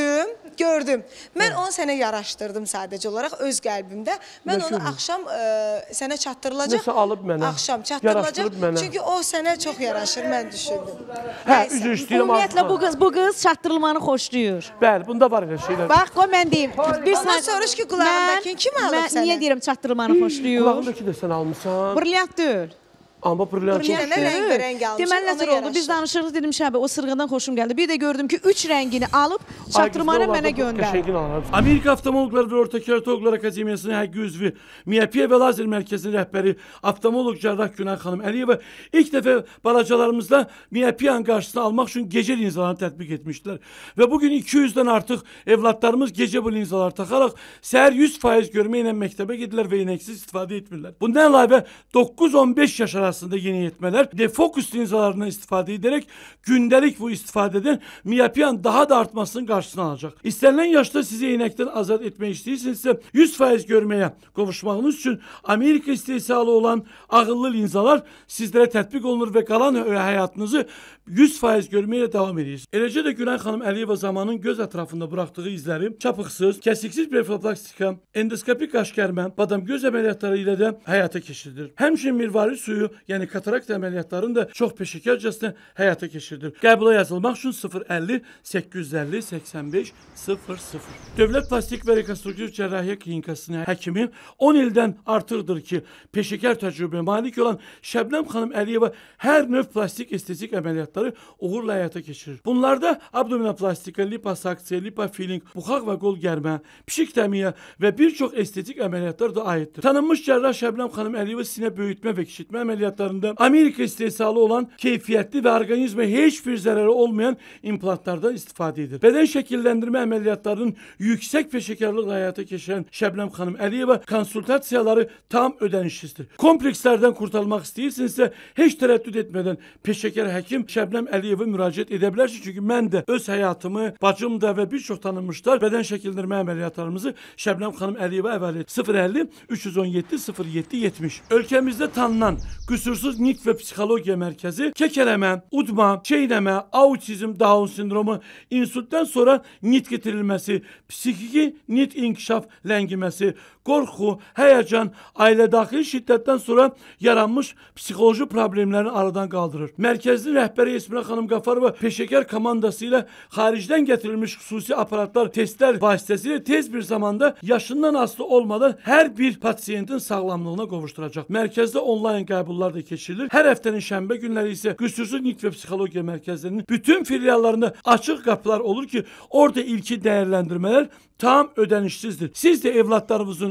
gördüm. Mən onu sənə yaraşdırdım sadəcə olaraq öz qəlbimdə. Mən onu axşam sənə çatdırılacaq. Nəsə alıb mənə, axşam çatdırılacaq. Çünki o sənə çox yaraşır, mən düşündüm. Hə, üzr istəyirəm. Ümumiyyətlə, bu qız çatdırılmanı xoşlayır. Bəli, bunda var elə şeylər. Bax, qoy mən deyim. Ondan soruş ki, qulağındakini kim alıb sənə? Mən niyə deyirəm çatdırılmanı xoşlayır? Qulağındakı da sən almışsan. Brilyant deyil. Amma brilyant çox Deməli, nəcür oldu? Biz danışırıq, dedim Şəbə, o sırğadan xoşum gəldi. Bir də gördüm ki, 3 rəngini alıb, çatdırmanı mənə göndər. Amerika Oftalmologlar və Orta Keratologlar Akademiyasının həqqi üzvü, Miyopiya və Lazer Mərkəzinin rəhbəri oftalmolog cərrah Günay xanım Əliyeva ilk dəfə balacalarımızda miyopiyanın qarşısını almaq üçün gecə linzalarını tətbiq etmişdilər. Və bugün 200-dən artıq evlatlarımız gecə bu linzaları taxaraq səhər 100% görmə ilə məktəbə gedirlər və iynəksiz istifadə etmirlər. Bundan əlavə 9-15 yaş arasında yeniyetmələr defokus linzalarından istifadə edərək gündəlik bu istifadədən miyopiyanın daha da artmasının qarşısını alacaq. İstənilən yaşda sizi eynəkdən azad etmək istəyirsinizsə 100% görməyə qovuşmağınız üçün Amerika istehsalı olan ağıllı linzalar sizlərə tətbiq olunur və qalan həyatınızı 100% görməyə davam edirsiniz. Eləcə də Günay xanım Əliyeva zamanın göz ətrafında buraxdığı izləri çapıqsız, kəsiksiz blefaloplastika, endoskopik qaş gərmə, badam göz əməliyyatları ilə də həyata keçirilir. Həmçinin mirvari suyu, yəni katarakt əməliyyatlarını da çox peşəkarcasına həyata keçirilir. Qəbula yazılmaq üçün 050 850 85 00. Dövlət Plastik və Rekonstruktiv Cərrahiyyə Klinikasının həkimi 10 ildən artıqdır ki, peşəkar təcrübəyə malik olan Şəbnəm xanım Əliyeva hər növ plastik estetik əməliyyatları uğurla həyata keçirir. Bunlarda abdominoplastika, liposaksiya, lipofiling, buxaq və qol gərmə, pişik təmiyə və bir çox estetik əməliyyatlar da aiddir. Tanınmış cərrah Şəbnəm xanım Əliyeva sinə böyütmə və kiçiltmə əməliyyatlarında Amerika istehsalı olan keyfiyyətli və orqanizmə heç bir zərəri olmayan implantlardan istifadə edir. Bədən şəkilləndirmə əməliyyatlarının yüksək peşəkarlıqla həyata keçirən Şəbnəm xanım Əliyeva konsultasiyaları tam ödənişsizdir. Komplekslərdən qurtulmaq istəyirsinizsə, heç tərəddüd etmədən peşəkar həkim Şəbnəm Əliyeva müraciət edə bilərsiniz. Çünki mən də öz həyatımı, bacım da və bir çox tanınmışlar bədən şəkilləndirmə əməliyyatlarımızı Şəbnəm xanım Əliyeva əvəl etdi. 050 317 07 70. Ölkəmizdə tanınan qüsursuz nitq və psixologiya mərkəzi kəkələmə, udma, çeynəmə, autizm, Down sindromu, insultdan sonra nitq itirilməsi, psixiki nitq inkişaf ləngiməsi, qorxu, həyəcan, ailə daxili şiddətdən sonra yaranmış psixoloji problemlərini aradan qaldırır. Mərkəzin rəhbəri Esmira xanım Qafarova peşəkar komandası ilə xaricdən gətirilmiş xüsusi aparatlar, testlər vasitəsilə tez bir zamanda yaşından asılı olmadan hər bir pasiyentin sağlamlığına qovuşduracaq. Mərkəzdə onlayn qəbullar da keçirilir. Hər həftənin şənbə günləri isə qüsursuz nitq və psixologiya mərkəzlərinin bütün filiallarında açıq qapılar olur ki, orada ilki dəyərləndirmələr tam ödənişsizdir. Siz də evlatlarınızın,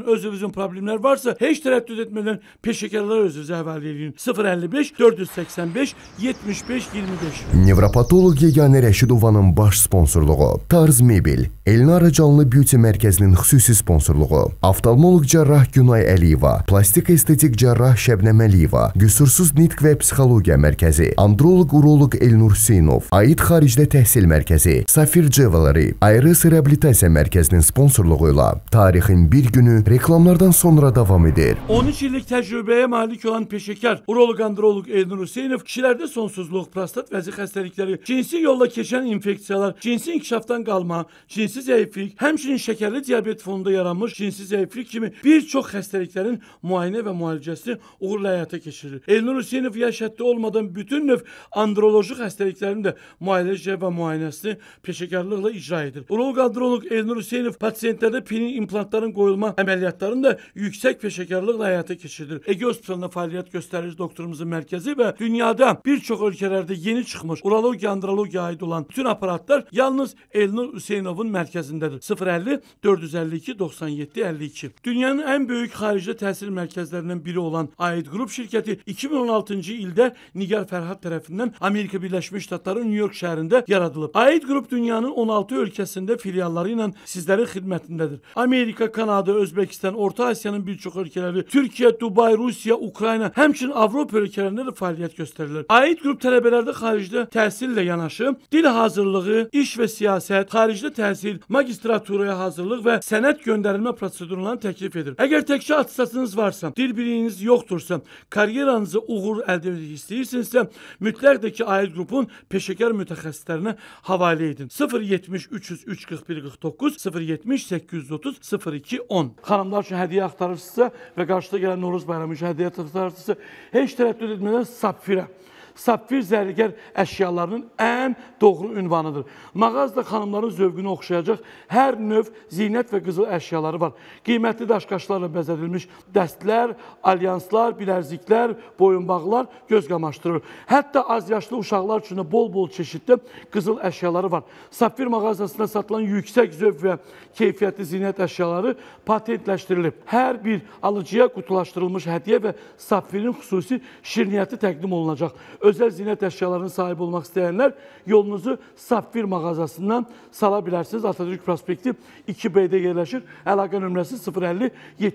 olan özünüzün problemler varsa heç tərəddüd etmədən peşəkarlara özünüzü həvalə edin. 055 485 75 25. Nevropatoloq Yeganə Rəşidovanın baş sponsorluğu, Tarz Mebel, Elnara Canlı Beauty Mərkəzinin xüsusi sponsorluğu, oftalmoloq cərrah Günay Əliyeva, plastik estetik cərrah Şəbnəm Əliyeva, Qüsursuz Nitq və Psixologiya Mərkəzi, androloq-uroloq Elnur Hüseynov, Aid Xaricdə Təhsil Mərkəzi, Safir Jewelry, Ayrıs Reabilitasiya Mərkəzinin sponsorluğu ilə tarixin bir günü reklamlardan sonra davam edir. 13 illik təcrübəyə malik olan peşəkar uroloq-androloq Elnur Hüseynov kişilərdə sonsuzluq, prostat vəzi xəstəlikləri, cinsi yolla keçən infeksiyalar, cinsi inkişafdan qalma, cinsi zəiflik, həmçinin şəkərli diabet fonunda yaranmış cinsi zəiflik kimi bir çox xəstəliklərin müayinə və müalicəsini uğurla həyata keçirir. Elnur Hüseynov yaş həddi olmadan bütün növ androloji xəstəliklərin də müalicə və müayinəsini peşəkarlıqla icra edir. Uroloq-androloq Elnur Hüseynov pasientlərdə penis implantların qoyulma əməliyyatlarını da yüksək peşəkarlıqla həyata keçirir. Ege Hospitalında fəaliyyət göstərir doktorumuzun mərkəzi və dünyada bir çox ölkələrdə yeni çıxmış urologiya-andrologiyaya aid olan bütün aparatlar yalnız Elnur Hüseynovun mərkəzindədir. 050 452 97 52. Dünyanın ən böyük xaricdə təhsil mərkəzlərindən biri olan Aid Group şirkəti 2016-cı ildə Nigar Fərhad tərəfindən Amerika Birləşmiş Ştatları New York şəhərində yaradılıb. Aid Group dünyanın 16 ölkəsində filialları ilə sizlərin xidmətindədir. Amerika, Kanada, Özbəkistan, Orta Asiyanın bir çox ölkələri, Türkiyə, Dubay, Rusiya, Ukrayna, həmçinin Avropa ölkələrində də fəaliyyət göstərilir. Aid Group tələbələrdə xaricdə təhsillə yanaşı dil hazırlığı, iş və siyasət, xaricdə təhsil, magistraturaya hazırlıq və sənəd göndərilmə prosedurlarını təklif edir. Əgər təkcə ixtisasınız varsa, dil biliyiniz yoxdursa, karyeranızı uğur əldə etmək istəyirsinizsə, mütləq də ki Aid Group'un peşəkar mütəxəssislərinə havalə edin. 070 303 41 49 070 830 02 10. Xanımlar üçün hədiyyə axtarırsınızsa və qarşıda gələn Novruz bayramı üçün hədiyyə axtarırsınızsa, heç tərəddüd etmədən Sapfirə. Sapfir zərgər əşyalarının ən doğru ünvanıdır. Mağazada xanımların zövqünü oxşayacaq hər növ zinət və qızıl əşyaları var. Qiymətli daşqaşlarla bəzədilmiş dəstlər, alyanslar, bilərziklər, boyunbağlar göz qamaşdırır. Hətta az yaşlı uşaqlar üçün də bol-bol çeşiddə qızıl əşyaları var. Sapfir mağazasında satılan yüksək zövq və keyfiyyətli zinət əşyaları patentləşdirilib. Hər bir alıcıya qutulaşdırılmış hədiyyə və Sapfirin xüsusi şirniyyəti təqdim olunacaq. Özəl zinət əşyalarının sahibi olmaq istəyənlər yolunuzu Sapfir mağazasından sala bilərsiniz. Atatürk prospekti 2B-də yerləşir. Əlaqə nömrəsi 050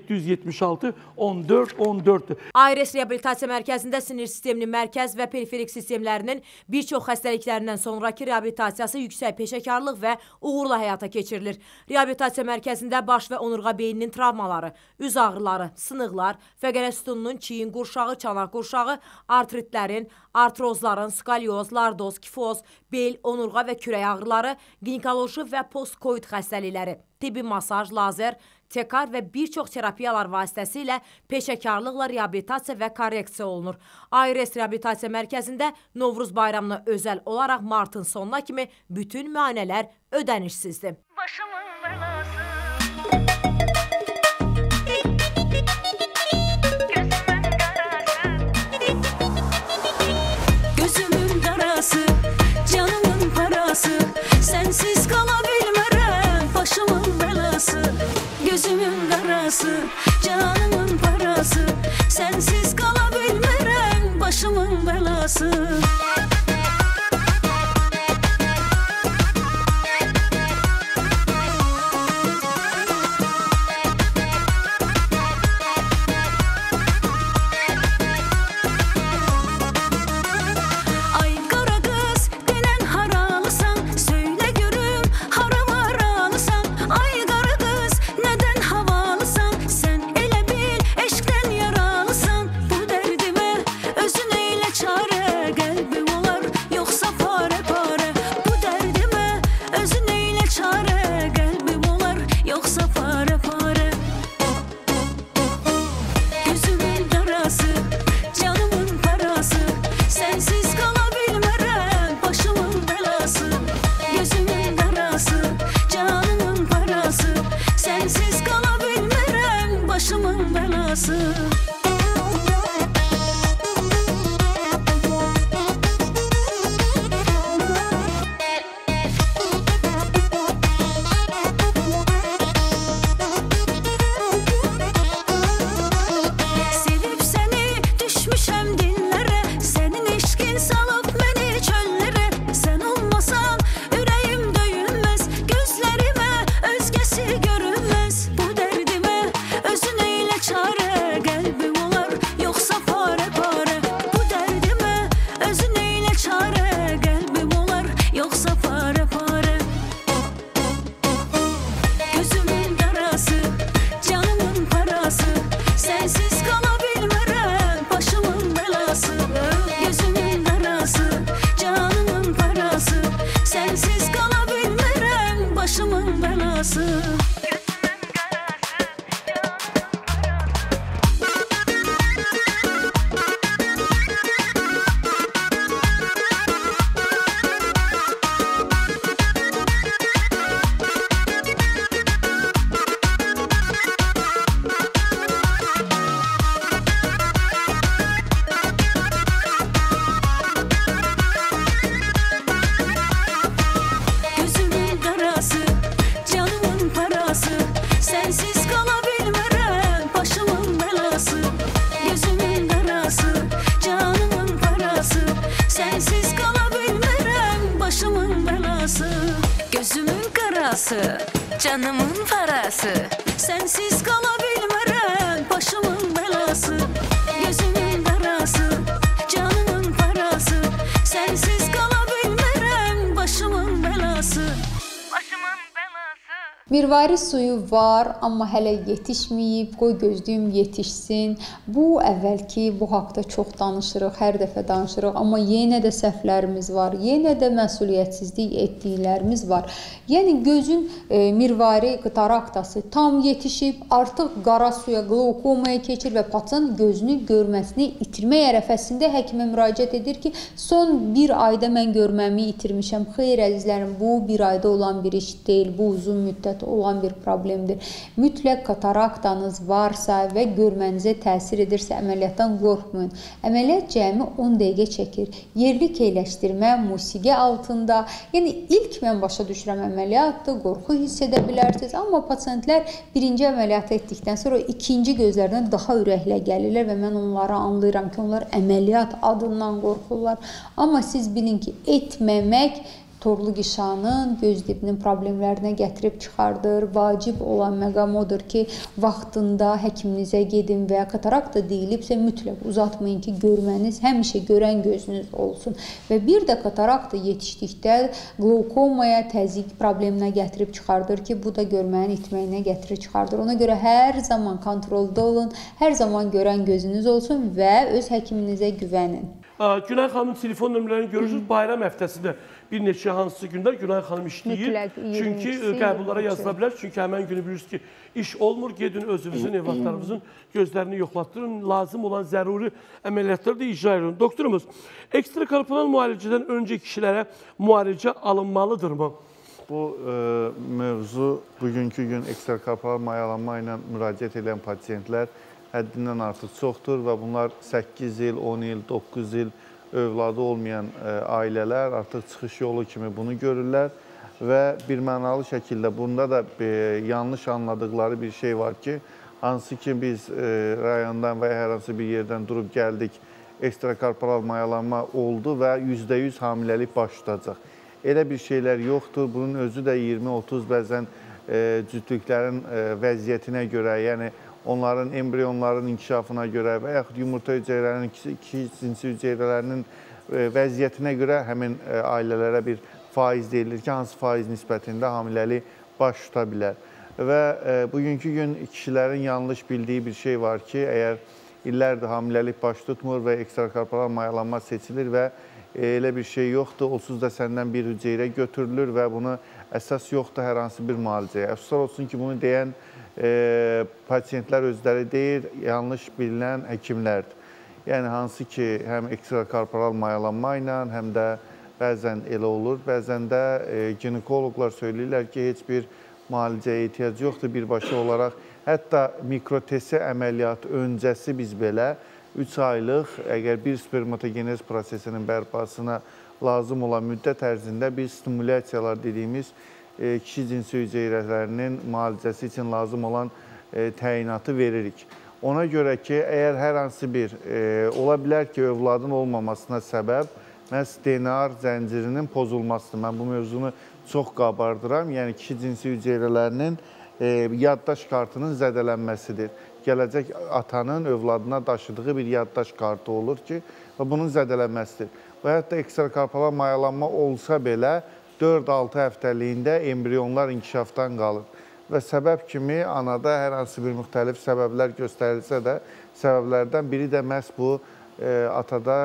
776 14 14-dür. Ayres Reabilitasiya Mərkəzində sinir sisteminin mərkəz və periferik sistemlərinin bir çox xəstəliklərindən sonraki reabilitasiyası yüksək peşəkarlıq və uğurla həyata keçirilir. Reabilitasiya Mərkəzində baş və onurğa beyninin travmaları, üz ağrıları, sınıqlar, fəqərə sütununun, çiyin qurşağı, çanaq qurşağı, artritlərin, artrozların, skalyoz, lardoz, kifoz, bel, onurğa və kürək ağrıları, ginekoloji və postkoid xəstəlikləri, tibbi masaj, lazer, tekar və bir çox terapiyalar vasitəsilə peşəkarlıqla reabilitasiya və korreksiya olunur. Ayres Reabilitasiya Mərkəzində Novruz bayramına özəl olaraq martın sonuna kimi bütün müayinələr ödənişsizdir. Başımın belası. Canımın parası, sensiz kala bilmərəm, başımın belası. Gözümün qarası, canımın parası, sensiz kala bilmərəm, başımın belası. Çare gel bir belası, canımın parası. Sensiz qala bilmərəm, başımın belası, gözümün qarası, canımın parası. Sensiz qala bilmərəm, başımın belası. Mirvari suyu var, amma hələ yetişməyib, qoy gözləyim yetişsin. Bu əvvəlki, bu haqda çox danışırıq, hər dəfə danışırıq, amma yenə də səhvlərimiz var, yenə də məsuliyyətsizlik etdiklərimiz var. Yəni gözün mirvari kataraktası tam yetişib, artıq qara suya, qlaukomaya keçir və pasient gözünü görməsini itirmək ərəfəsində həkimə müraciət edir ki, son bir ayda mən görməmi itirmişəm. Xeyr əzizlərim, bu bir ayda olan bir iş deyil, bu uzun müddət olan bir problemdir. Mütləq kataraktanız varsa və görmənizə təsir edirsə əməliyyatdan qorxmayın. Əməliyyat cəmi 10 dəqiqə çəkir. Yerli keyləşdirmə, musiqi altında. Yəni ilk mən başa düşürəm əməliyyatdır, qorxu hiss edə bilərsiniz. Amma pasientlər birinci əməliyyatı etdikdən sonra ikinci gözlərdən daha ürəklə gəlirlər və mən onları anlayıram ki, onlar əməliyyat adından qorxurlar. Amma siz bilin ki, etməmək torlu qişanın göz dibinin problemlərinə gətirib çıxardır. Vacib olan məqam odur ki, vaxtında həkiminizə gedin və ya katarakta deyilibsə mütləq uzatmayın ki, görməniz həmişə görən gözünüz olsun. Və bir də katarakta yetişdikdə qlaukomaya, təzyiq probleminə gətirib çıxardır ki, bu da görmənin itməyinə gətirib çıxardır. Ona görə hər zaman kontrolda olun, hər zaman görən gözünüz olsun və öz həkiminizə güvənin. Günay xanımın telefon nömrələrini görürsünüz. Bayram həftəsində bir neçə hansı gündə Günay xanım işləyir. Çünki qəbullara yazıla bilər. Çünki həmən günü bilirsiniz ki, iş olmur. Gedin özünüzün, evlatlarınızın gözlərini yoxlatdırın. Lazım olan zəruri əməliyyatları da icra edin. Doktorumuz, ekstrakorporal müalicədən öncə kişilərə müalicə alınmalıdırmı? Bu mövzu bugünkü gün ekstrakorporal mayalanma ilə müraciət edən pasiyentlər həddindən artıq çoxdur və bunlar 8 il, 10 il, 9 il övladı olmayan ailələr artıq çıxış yolu kimi bunu görürlər və birmənalı şəkildə bunda da yanlış anladıqları bir şey var ki, hansı ki biz rayondan və hər hansı bir yerdən durub gəldik, ekstrakorporal mayalanma oldu və %100 hamiləlik baş tutacaq. Elə bir şeylər yoxdur. Bunun özü də 20-30 bəzən cütlüklərin vəziyyətinə görə, yəni onların embriyonların inkişafına görə və yaxud yumurta hüceyrələrinin, iki cinsi hüceyrələrinin vəziyyətinə görə həmin ailələrə bir faiz deyilir ki, hansı faiz nisbətində hamiləlik baş tuta bilər. Və bugünkü gün kişilərin yanlış bildiyi bir şey var ki, əgər illərdir hamiləlik baş tutmur və ekstrakorporal mayalanma seçilir və elə bir şey yoxdur, onsuz da səndən bir hüceyrə götürülür və bunu əsas yoxdur hər hansı bir müalicəyə. Əfsuslar olsun ki, bunu deyən pasiyentlər özləri deyir, yanlış bilinən həkimlərdir. Yəni, hansı ki, həm ekstrakorporal mayalanma ilə, həm də bəzən elə olur, bəzən də ginekoloqlar söyləyirlər ki, heç bir müalicəyə ehtiyac yoxdur birbaşa olaraq. Hətta mikrotesi əməliyyatı öncəsi biz belə 3 aylıq, əgər bir spermatogenez prosesinin bərpasına lazım olan müddət ərzində biz stimulyasiyalar dediyimiz kişi cinsi hüceyrələrinin müalicəsi üçün lazım olan təyinatı veririk. Ona görə ki, əgər hər hansı bir, ola bilər ki, övladın olmamasına səbəb məhz DNR zəncirinin pozulmasıdır. Mən bu mövzunu çox qabardıram. Yəni, kişi cinsi hüceyrələrinin yaddaş kartının zədələnməsidir. Gələcək atanın övladına daşıdığı bir yaddaş kartı olur ki, və bunun zədələnməsidir. Və hətta ekstrakorporal mayalanma olsa belə, 4-6 həftəliyində embriyonlar inkişafdan qalır. Və səbəb kimi anada hər hansı bir müxtəlif səbəblər göstərilsə də, səbəblərdən biri də məhz bu atada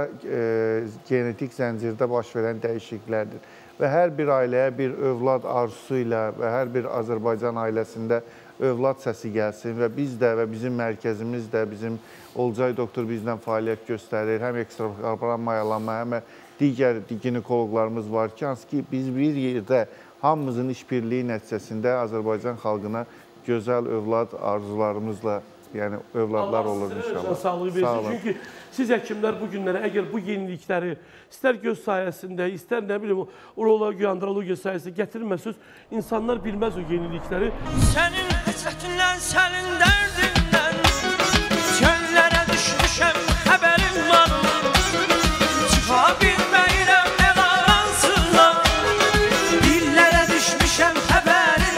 genetik zəncirdə baş verən dəyişikliklərdir. Və hər bir ailəyə bir övlad arzusu ilə və hər bir Azərbaycan ailəsində övlad səsi gəlsin və biz də və bizim mərkəzimiz də, bizim Olcay doktor bizdən fəaliyyət göstərir. Həm ekstrakorporal mayalanma, həm digər ginekoloqlarımız var ki, hansı ki biz bir yerdə hamımızın işbirliyi nəticəsində Azərbaycan xalqına gözəl övlad arzularımızla, yəni övladlar olur inşallah. Allah sağlığı versin. Çünki siz həkimlər bu günlərə əgər bu yenilikləri istər göz sayəsində, istər nə bilim urologiya, andrologiya sayəsində gətirməsiniz, insanlar bilməz o yenilikləri. Sənin həsrətindən, sənin dərdindən çöllərə düşmüşəm, xəbərim var. Çıxa bilməyirəm el arasına, dillərə düşmüşəm, xəbərim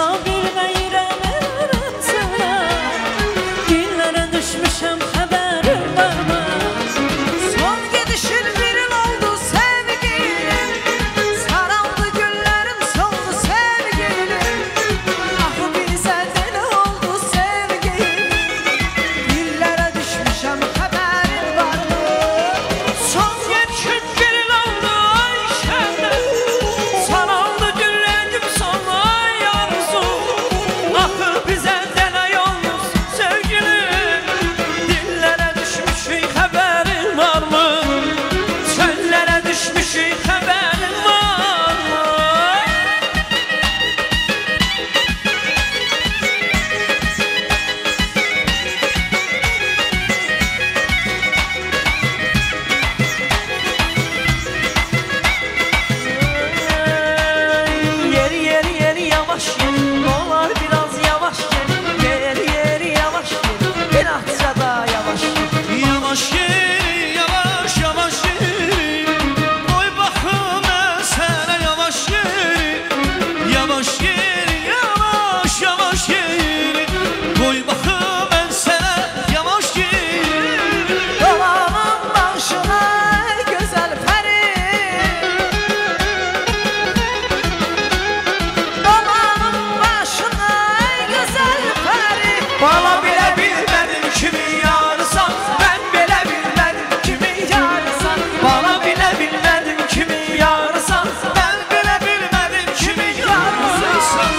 bilməyirəm ərəncələ Dillərə düşmüşəm xəbərim varmı Son gedişin bir il oldu sevgilim Saraldı güllərim soldu sevgilim Ahı bizə deli oldu sevgilim Dillərə düşmüşəm xəbərim varmı Son gedişin bir il oldu Ayşəndə Saraldı güllərim soldu yarısı Ahı bizə deli oldu sevgilim Dillərə düşmüşük xəbərin var mı? Çöllərə düşmüşük xəbərin var mı? Yeri yeri yeri yavaş yeri Olar biraz yavaş yeri Yeri yeri yavaş yeri Birazca daha yavaş yeri Yavaş yeri, yavaş yavaş yeri Koy baxım mən sənə yavaş yeri Yavaş yeri, yavaş yavaş yeri Koy baxım mən sənə yavaş yeri Dolanın başına gözəl pəri Dolanın başına gözəl pəri Bana belə bilmədim kimi yarısan Mən belə bilmədim kimi yarısan Bana belə bilmədim kimi yarısan Mən belə bilmədim kimi yarısan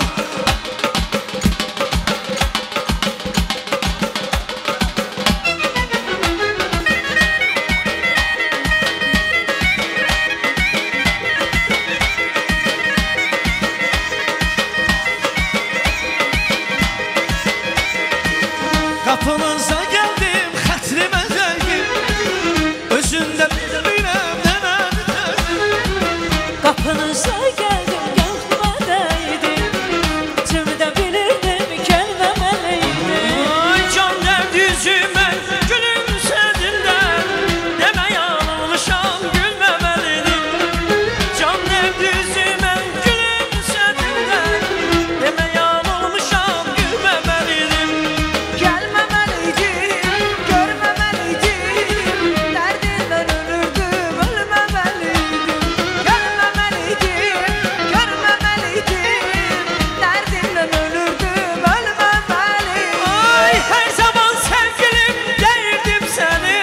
Kapınıza geldim xətrimə zəngin Özündə bilmirəm nələr Qapınıza gəldim qəlbimə dəydim Tümdə bilirdim gəlməməliydim Ay can dərd yüzümə gülümsədilər Demə yanılmışam gülməməlidim Can dərd yüzümə gülümsədilər Demə yanılmışam gülməməlidim Gəlməməliydim, görməməliydim Dərdindən ölürdüm, ölməməliydim Gəlməməliydim, görməməliydim Dərdindən ölürdüm, ölməməliydim Ay hər zaman sevgilim deyirdim səni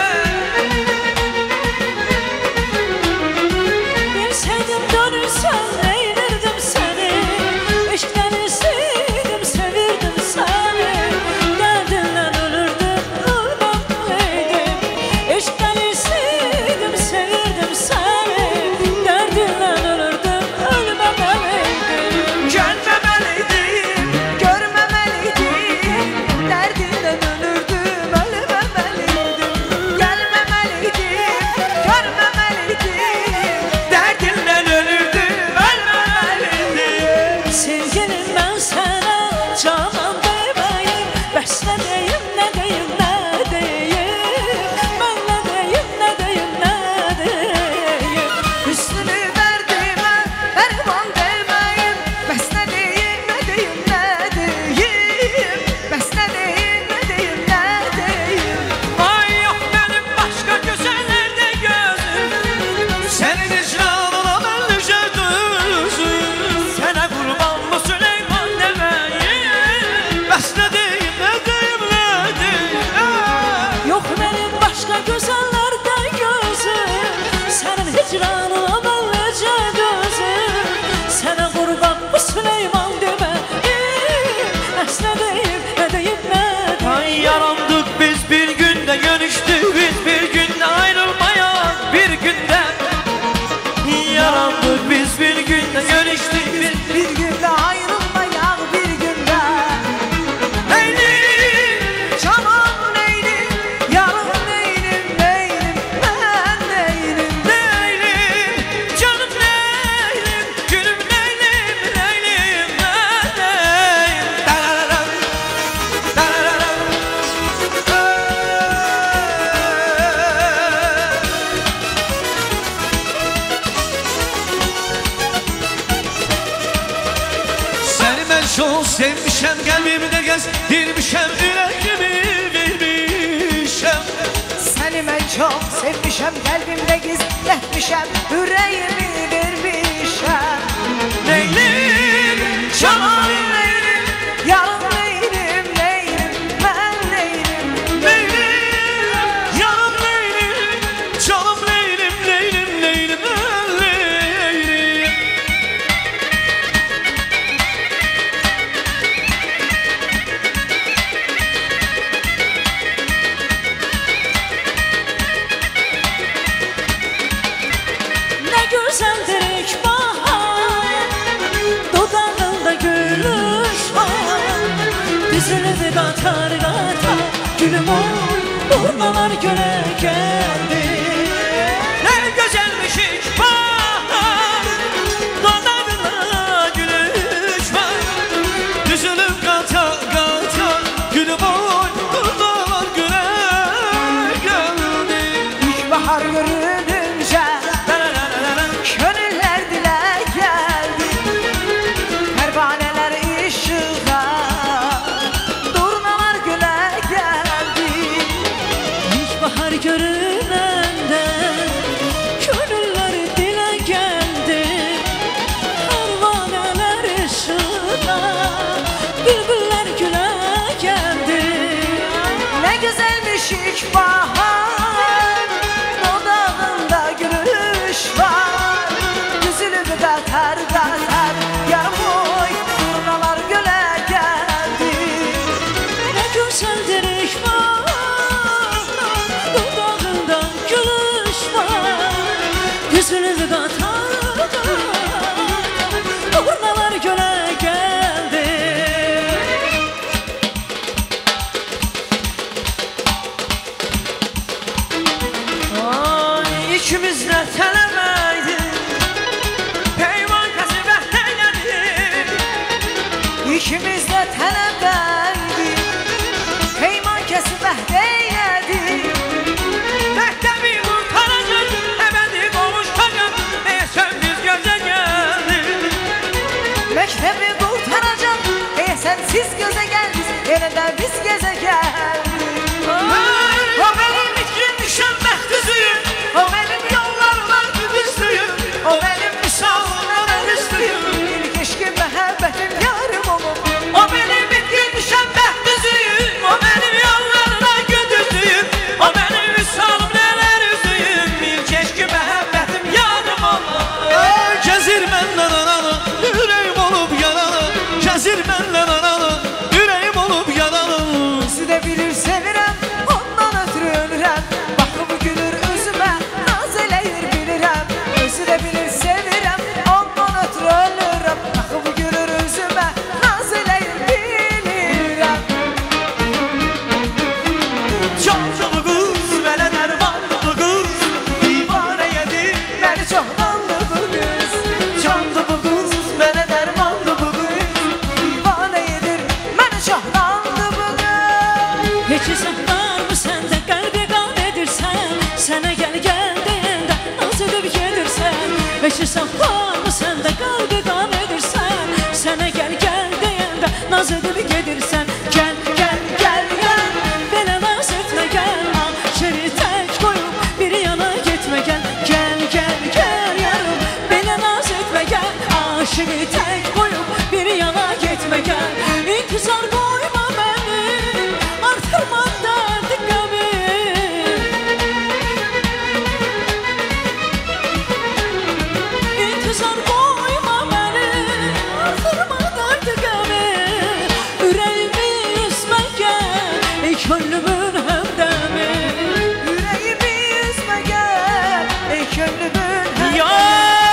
Bilsəydim dönürsən, eynirdim səni Eşqdən istəydim, sevirdim səni Dərdindən ölürdüm, ölməməliydim Eşqdən istəydim, sevirdim səni Dərdindən ölürdüm, ölməməliydim Gəlməməliydim Görməməliydim Dərdindən ölürdüm, ölməməliydim Gəlməməliydim, görməməliydim Dərdindən ölürdüm ölməməliydim Sevgilim mən sənə canan deməyim Bəs nə deyim, nə deyim, nə deyim Mən nə deyim, nə deyim, nə deyim Üstünü verdimə dərman deməyim Bəs nə deyim, nə deyim, nə deyim Bəs nə deyim, nə deyim, nə deyim Ay yox mənim başqa gözəllərdə gözüm Sənin icranına mən necə dözüm Sənə qurban bu Süleyman deməyim Bəs nə deyim, nə deyim, nə deyim Yox mənim başqa gözəllərdə gözüm Sənin hicranına mən necə dözüm Sənə qurban bu Süleyman deməyim çok sevmişəm qəlbimdə gəzdirmişəm ürəyimi vermişəm. Səni mən çox sevmişəm qəlbimdə gizlətmişəm ürəyimi vermişəm. Leylim, canım leylim, yarım leylim, leylim, mən leylim. Leylim, yarım leylim, canım leylim, leylim, leylim, mən leylim. Ne güzeldir ilk bahar, dudağında gülüş var. Düzülür qatar qatar, gülüm oy, urnalar göle geldi. Ne güzelmiş ilk bahar, dudağında gülüş var. Düzülür qatar qatar, gülüm oy, urnalar göle geldi. İlk bahar görününce gönüller dile geldi. Pervaneler ışığa, durnalar göle geldi. İlk bahar görünende Gönüller dile geldi. Pervaneler ışığa, bülbüller güle geldi. Ne güzelmiş ilk bahar, dudağında gülüş var. Düzülüp qatar qatar, yarım oy, durnalar göle geldi. Ne güzeldir ilk bahar, dudağında gülüş var. Düzülüp qatar qatar, durnalar göle geldi. Ay, ikimiz de tələbəydik, peyman kəsib əhdəylədik. İkimiz de tələbəydik, peyman kesib əhdəylədik. Məktəbi qurtaracaq, əbədi qovuşacaq, deyəsən biz gözə gəldik. Məktebi qurtaracaq, deyəsən siz gözə gəldiniz, yenə də biz gözə gəldik. O mənim itkin düşən bəxtüzüyüm, o mənim yollarla güdüzlüyüm, o mənim misalına mərüzlüyüm. İlk eşqim, məhəbbətim yarım olub. O mənim itkin düşən bəxtüzüyüm, o mənim yollarla güdüzlüyüm, o mənim misalım nələr üzlüyüm. İlk eşqim, məhəbbətim yarım olub. Gəzir məndən aralı, ürəyim olub yaralı, gəzir məndən aralı, ürəyim olub yaralı. Özü də bilir sevirəm, ondan ötürü ölürəm. Baxıb gülür özümə, naz eləyir bilirəm. Özü də bilir sevirəm, ondan ötürü ölürəm. Baxıb gülür özümə, naz eləyir bilirəm. Canlı bu qız, mənə dərmanlı bu qız, divanə yedir məni çoxdanlı bu qız. Canlı bu qız, mənə dərmanlı bu qız, Divanə yedir məni çoxdandı bu qız. Heç saxlar mı səndə qəlbi qan edirsən? Sənə gəl gəl deyəndə naz edib gedirsən. Heç saxlar mı səndə qəlbi qan edirsən? Sənə gəl gəl deyəndə naz edib gedirsən. Gəl gəl gəl gəl, belə naz etmə gəl. Şeri tək qoyub bir yana getmə gəl. Gəl gəl gəl yarım, belə naz etmə gəl. Aşığı tək qoyub bir yana getmə gəl. İntizar qoyma məni, artırma dərdi qəmi. İntizar qoyma məni, artırma dərdi qəmi. Ürəyimi üzmə gəl, könlümün həmdəmi. Ürəyimi üzmə gəl, könlümün həmdəmi.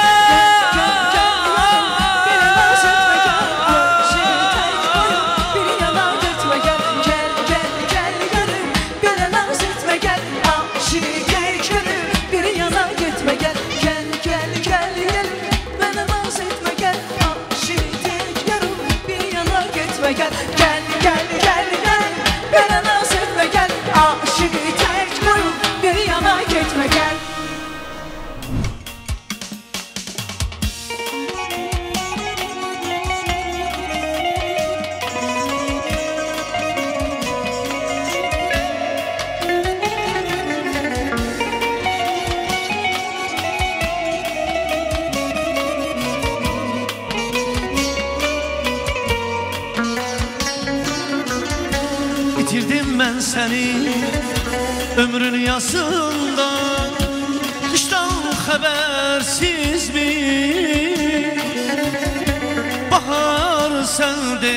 Gel gel gel gel gel, bana naz etme gel. Aşığı tek koyup bir yana gitme gel. Bitirdim ben seni ömrün yasında, kıştan habersiz mi? Bahar sende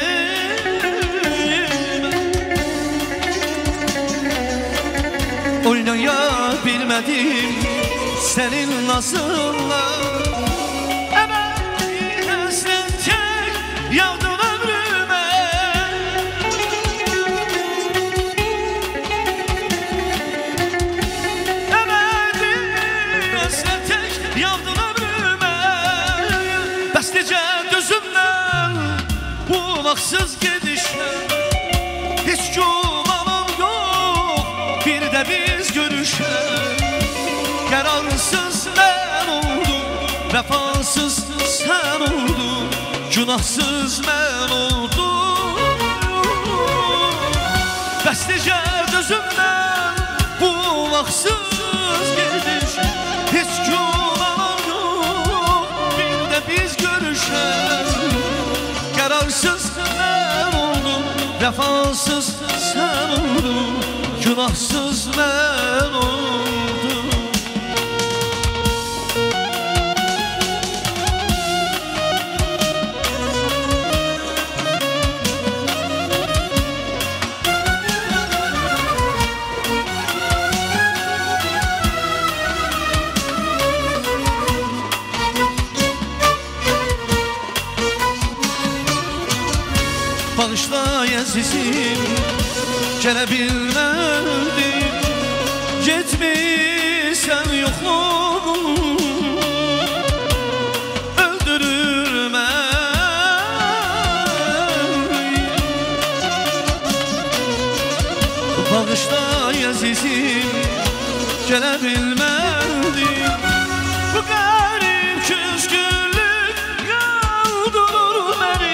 oynayabilmedim senin nazınla. Ebedi hasret yağdın ömrüme, ebedi hasret yağdın ömrüme. Bəslicə gözümdən bulaqsız gedişler, hiç gümanım yok bir de biz görüşer. Yararsız ben oldum, vefasız sen oldun, günahsız ben oldum. Bəslicə gözümdən bulaqsız gediş, hiç gümanım yok bir de biz görüşer. Yararsız ben oldum, vefasız sen oldun, günahsız ben oldum. Bağışla əzizim, gələ bilmədim, getmirsən yoxluğum öldürür məni. Bağışla əzizim, gələ bilmədim, bu qərib küskünlük yandırır məni.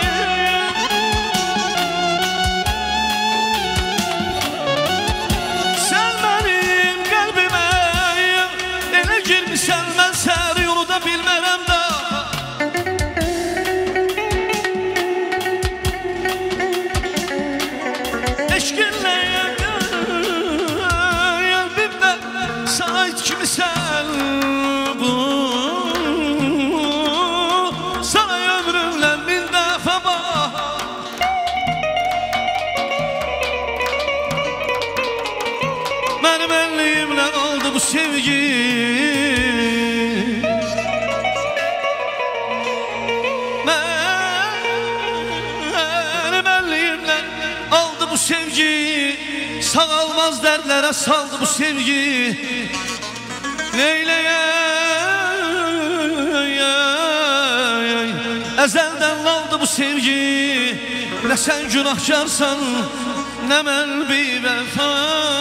Sevgi benim elimden aldı bu sevgi, sağalmaz dertlere saldı bu sevgi. Ezelden aldı bu sevgi, ne sen günahkarsan ne mən bir vefa.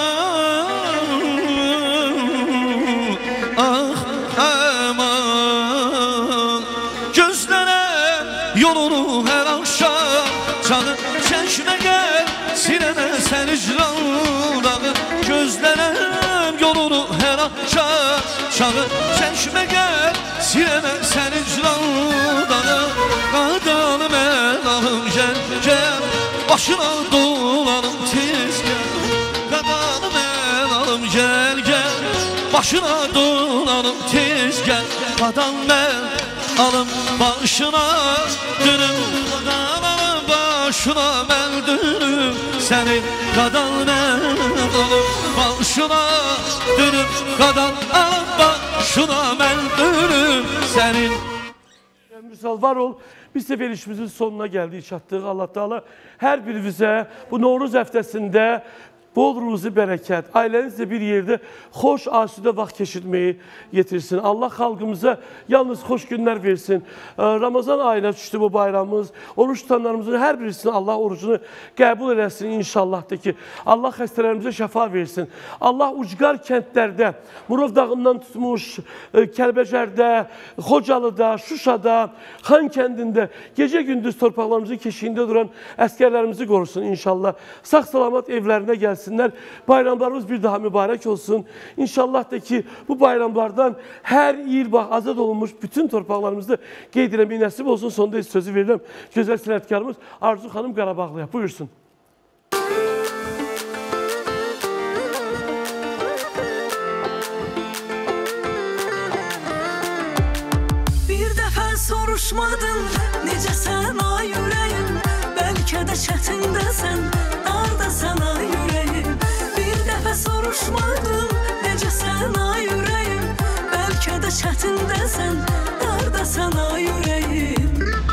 Yolunu her akşam canım çeşme gel, sineme sen icrandağı. Gözlerim yolunu her akşam canım çeşme gel, sineme sen icrandağı. Qadanım elalım gel gel, başına dolanım tez gel. Qadanım elalım gel gel, başına dolanım tez gel. Qadan ben alım başına dönüm, qadan başına mən dönüm, senin qadan mən alım başına dönüm, qadan başına mən dönüm, senin. Müsal var ol. Biz sefer işimizin sonuna geldik, çattık. Allah Teala her birimizə bu Novruz həftəsində bol ruzi bərəkət, ailənizlə bir yerdə xoş, asudə vaxt keçirməyi getirsin. Allah xalqımıza yalnız xoş günlər versin. Ramazan ayına düşdü bu bayramımız. Oruç tutanlarımızın hər birisinin Allah orucunu qəbul eləsin inşallah da ki, Allah xəstələrimizə şəfa versin. Allah ucqar kəndlərdə, Murov dağından tutmuş, Kəlbəcərdə, Xocalıda, Şuşada, Xan kəndində, gecə-gündüz torpaqlarımızın keşiyində duran əskərlərimizi qorusun inşallah. Sağ-salamat evlərinə gəlsin. Bayramlarımız bir daha mübarək olsun. İnşallah da ki bu bayramlardan her il azad olunmuş bütün torpaqlarımızda qeyd eləmək nəsib olsun. Sonunda sözü verirəm. Gözəl sənətkarımız Arzu xanım Qarabağlıya. Buyursun. soruşmadın necəsən ay ürəyim Bəlkə də çətindəsən dardasan ay ürəyim Bir dəfə soruşmadım necəsən ay ürəyim Bəlkə də çətindəsən dardasan ay ürəyim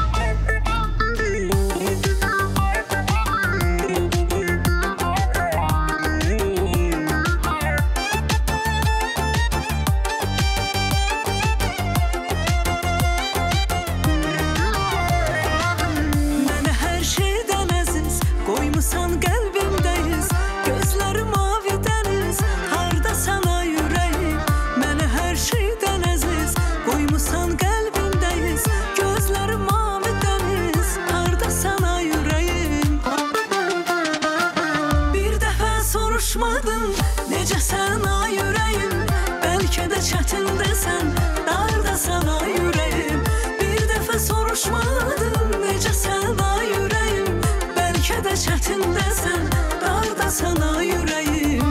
Necəsən ay ürəyim Bəlkə də çətindəsən dardasan ay ürəyim Bir dəfə soruşmadım necəsən ay ürəyim Bəlkə də çətindəsən dardasan ay ürəyim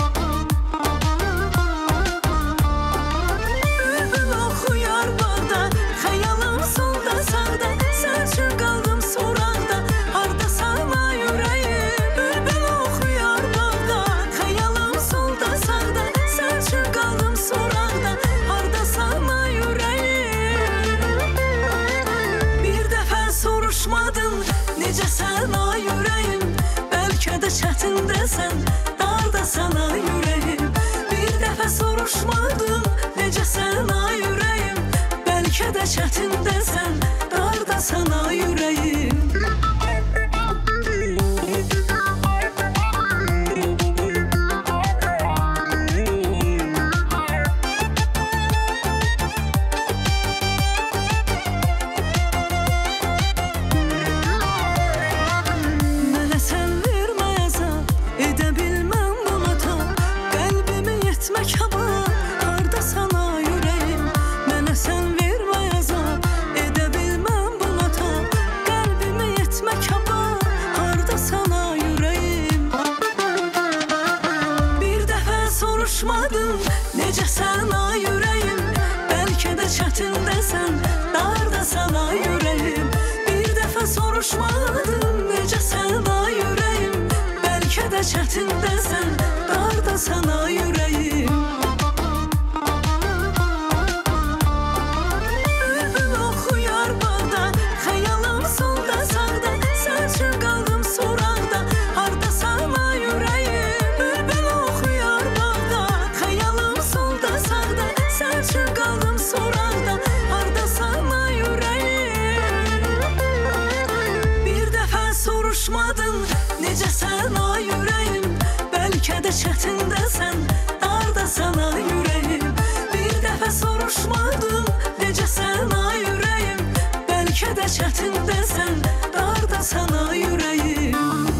Bülbül oxuyar bağda xəyalım solda sağda Sən üçün qaldım soraqda hardasan ay ürəyim Bülbül oxuyar bağda xəyalım solda sağda Sən üçün qaldım soraqda hardasan ay ürəyim Bir dəfə soruşmadın necəsən ay ürəyim Bəlkə də çətindəsən dardasan ay ürəyim Bir dəfə soruşmadım necəsən ay ürəyim Bəlkə də çətindəsən dardasan ay ürəyim Mənə sən vermə əzab edə bilməm buna tab Qəlbimi yetmək hava hardasan ay ürəyim Mənə sən vermə əzab edə bilməm buna tab Qəlbimi yetmək hava hardasan ay ürəyim Bir dəfə soruşmadım necəsən ay ürəyim Bəlkə də çətindəsən dardasan ay ürəyim Bir dəfə soruşmadım necəsən ay ürəyim Bəlkə də çətindəsən dardasan ay ürəyim Bülbül oxuyar bağda xəyalım solda sağda Sən üçün qaldım soraqda hardasan ay ürəyim Bülbül oxuyar bağda xəyalım solda sağda Sən üçün qaldım soraqda hardasan ay ürəyim Bir dəfə soruşmadın necəsən ay ürəyim Bəlkə də çətindəsən dardasan ay ürəyim Bir dəfə soruşmadım necəsən ay ürəyim Bəlkə də çətindəsən dardasan ay ürəyim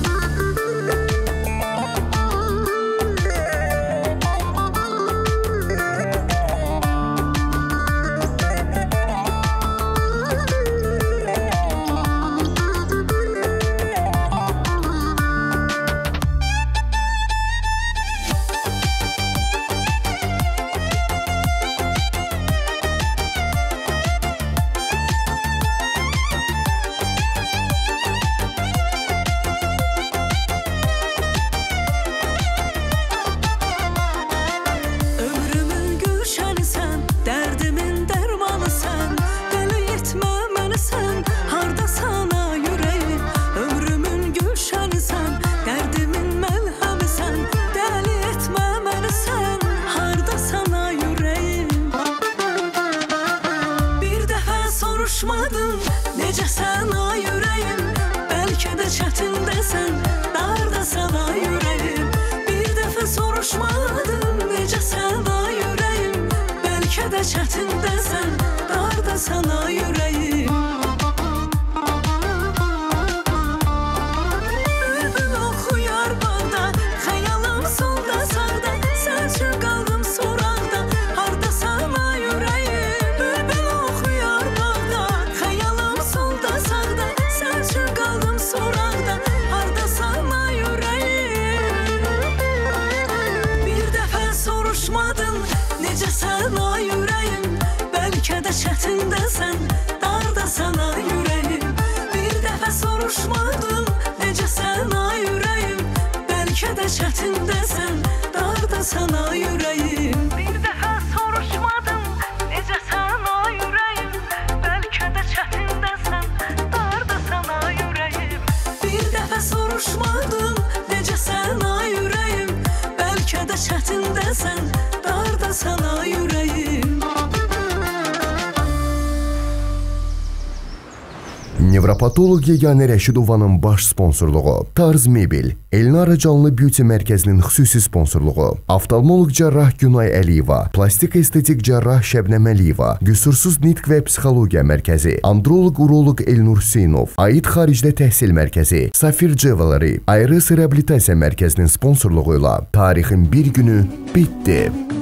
Ömrümün gülşəni sən, dərdimin dərmanı sən Dəli etmə məni sən, hardasan ay ürəyim Ömrümün gülşəni sən, dərdimin məlhəmi sən Dəli etmə məni sən, hardasan ay ürəyim Bir dəfə soruşmadım necəsən ay ürəyim Bəlkə də çətindəsən dardasan ay ürəyim Bir dəfə soruşmadım necəsən ay ürəyim Bəlkə də çətindəsən dardasan ay ürəyim Bülbül oxuyar bağda xəyalım solda sağda Sən üçün qaldım soraqda hardasan ay ürəyim Bülbül oxuyar bağda xəyalım solda sağda Sən üçün qaldım soraqda hardasan ay ürəyim Bir dəfə soruşmadın necəsən ay ürəyim Bəlkə də çətindəsən Nevropatoloq Yeganə Rəşidovanın baş sponsorluğu, Tarz Mebel, Elnara Canlı Beauty Mərkəzinin xüsusi sponsorluğu, oftalmoloq cərrah Günay Əliyeva, plastik estetik cərrah Şəbnəm Əliyeva, Qüsursuz Nitq və Psixologiya Mərkəzi, Androloq-Uroloq Elnur Hüseynov, Aid Xaricdə Təhsil Mərkəzi, Safir Jewelry, Ayrıs Reabilitasiya Mərkəzinin sponsorluğu ilə tarixin bir günü bitdi.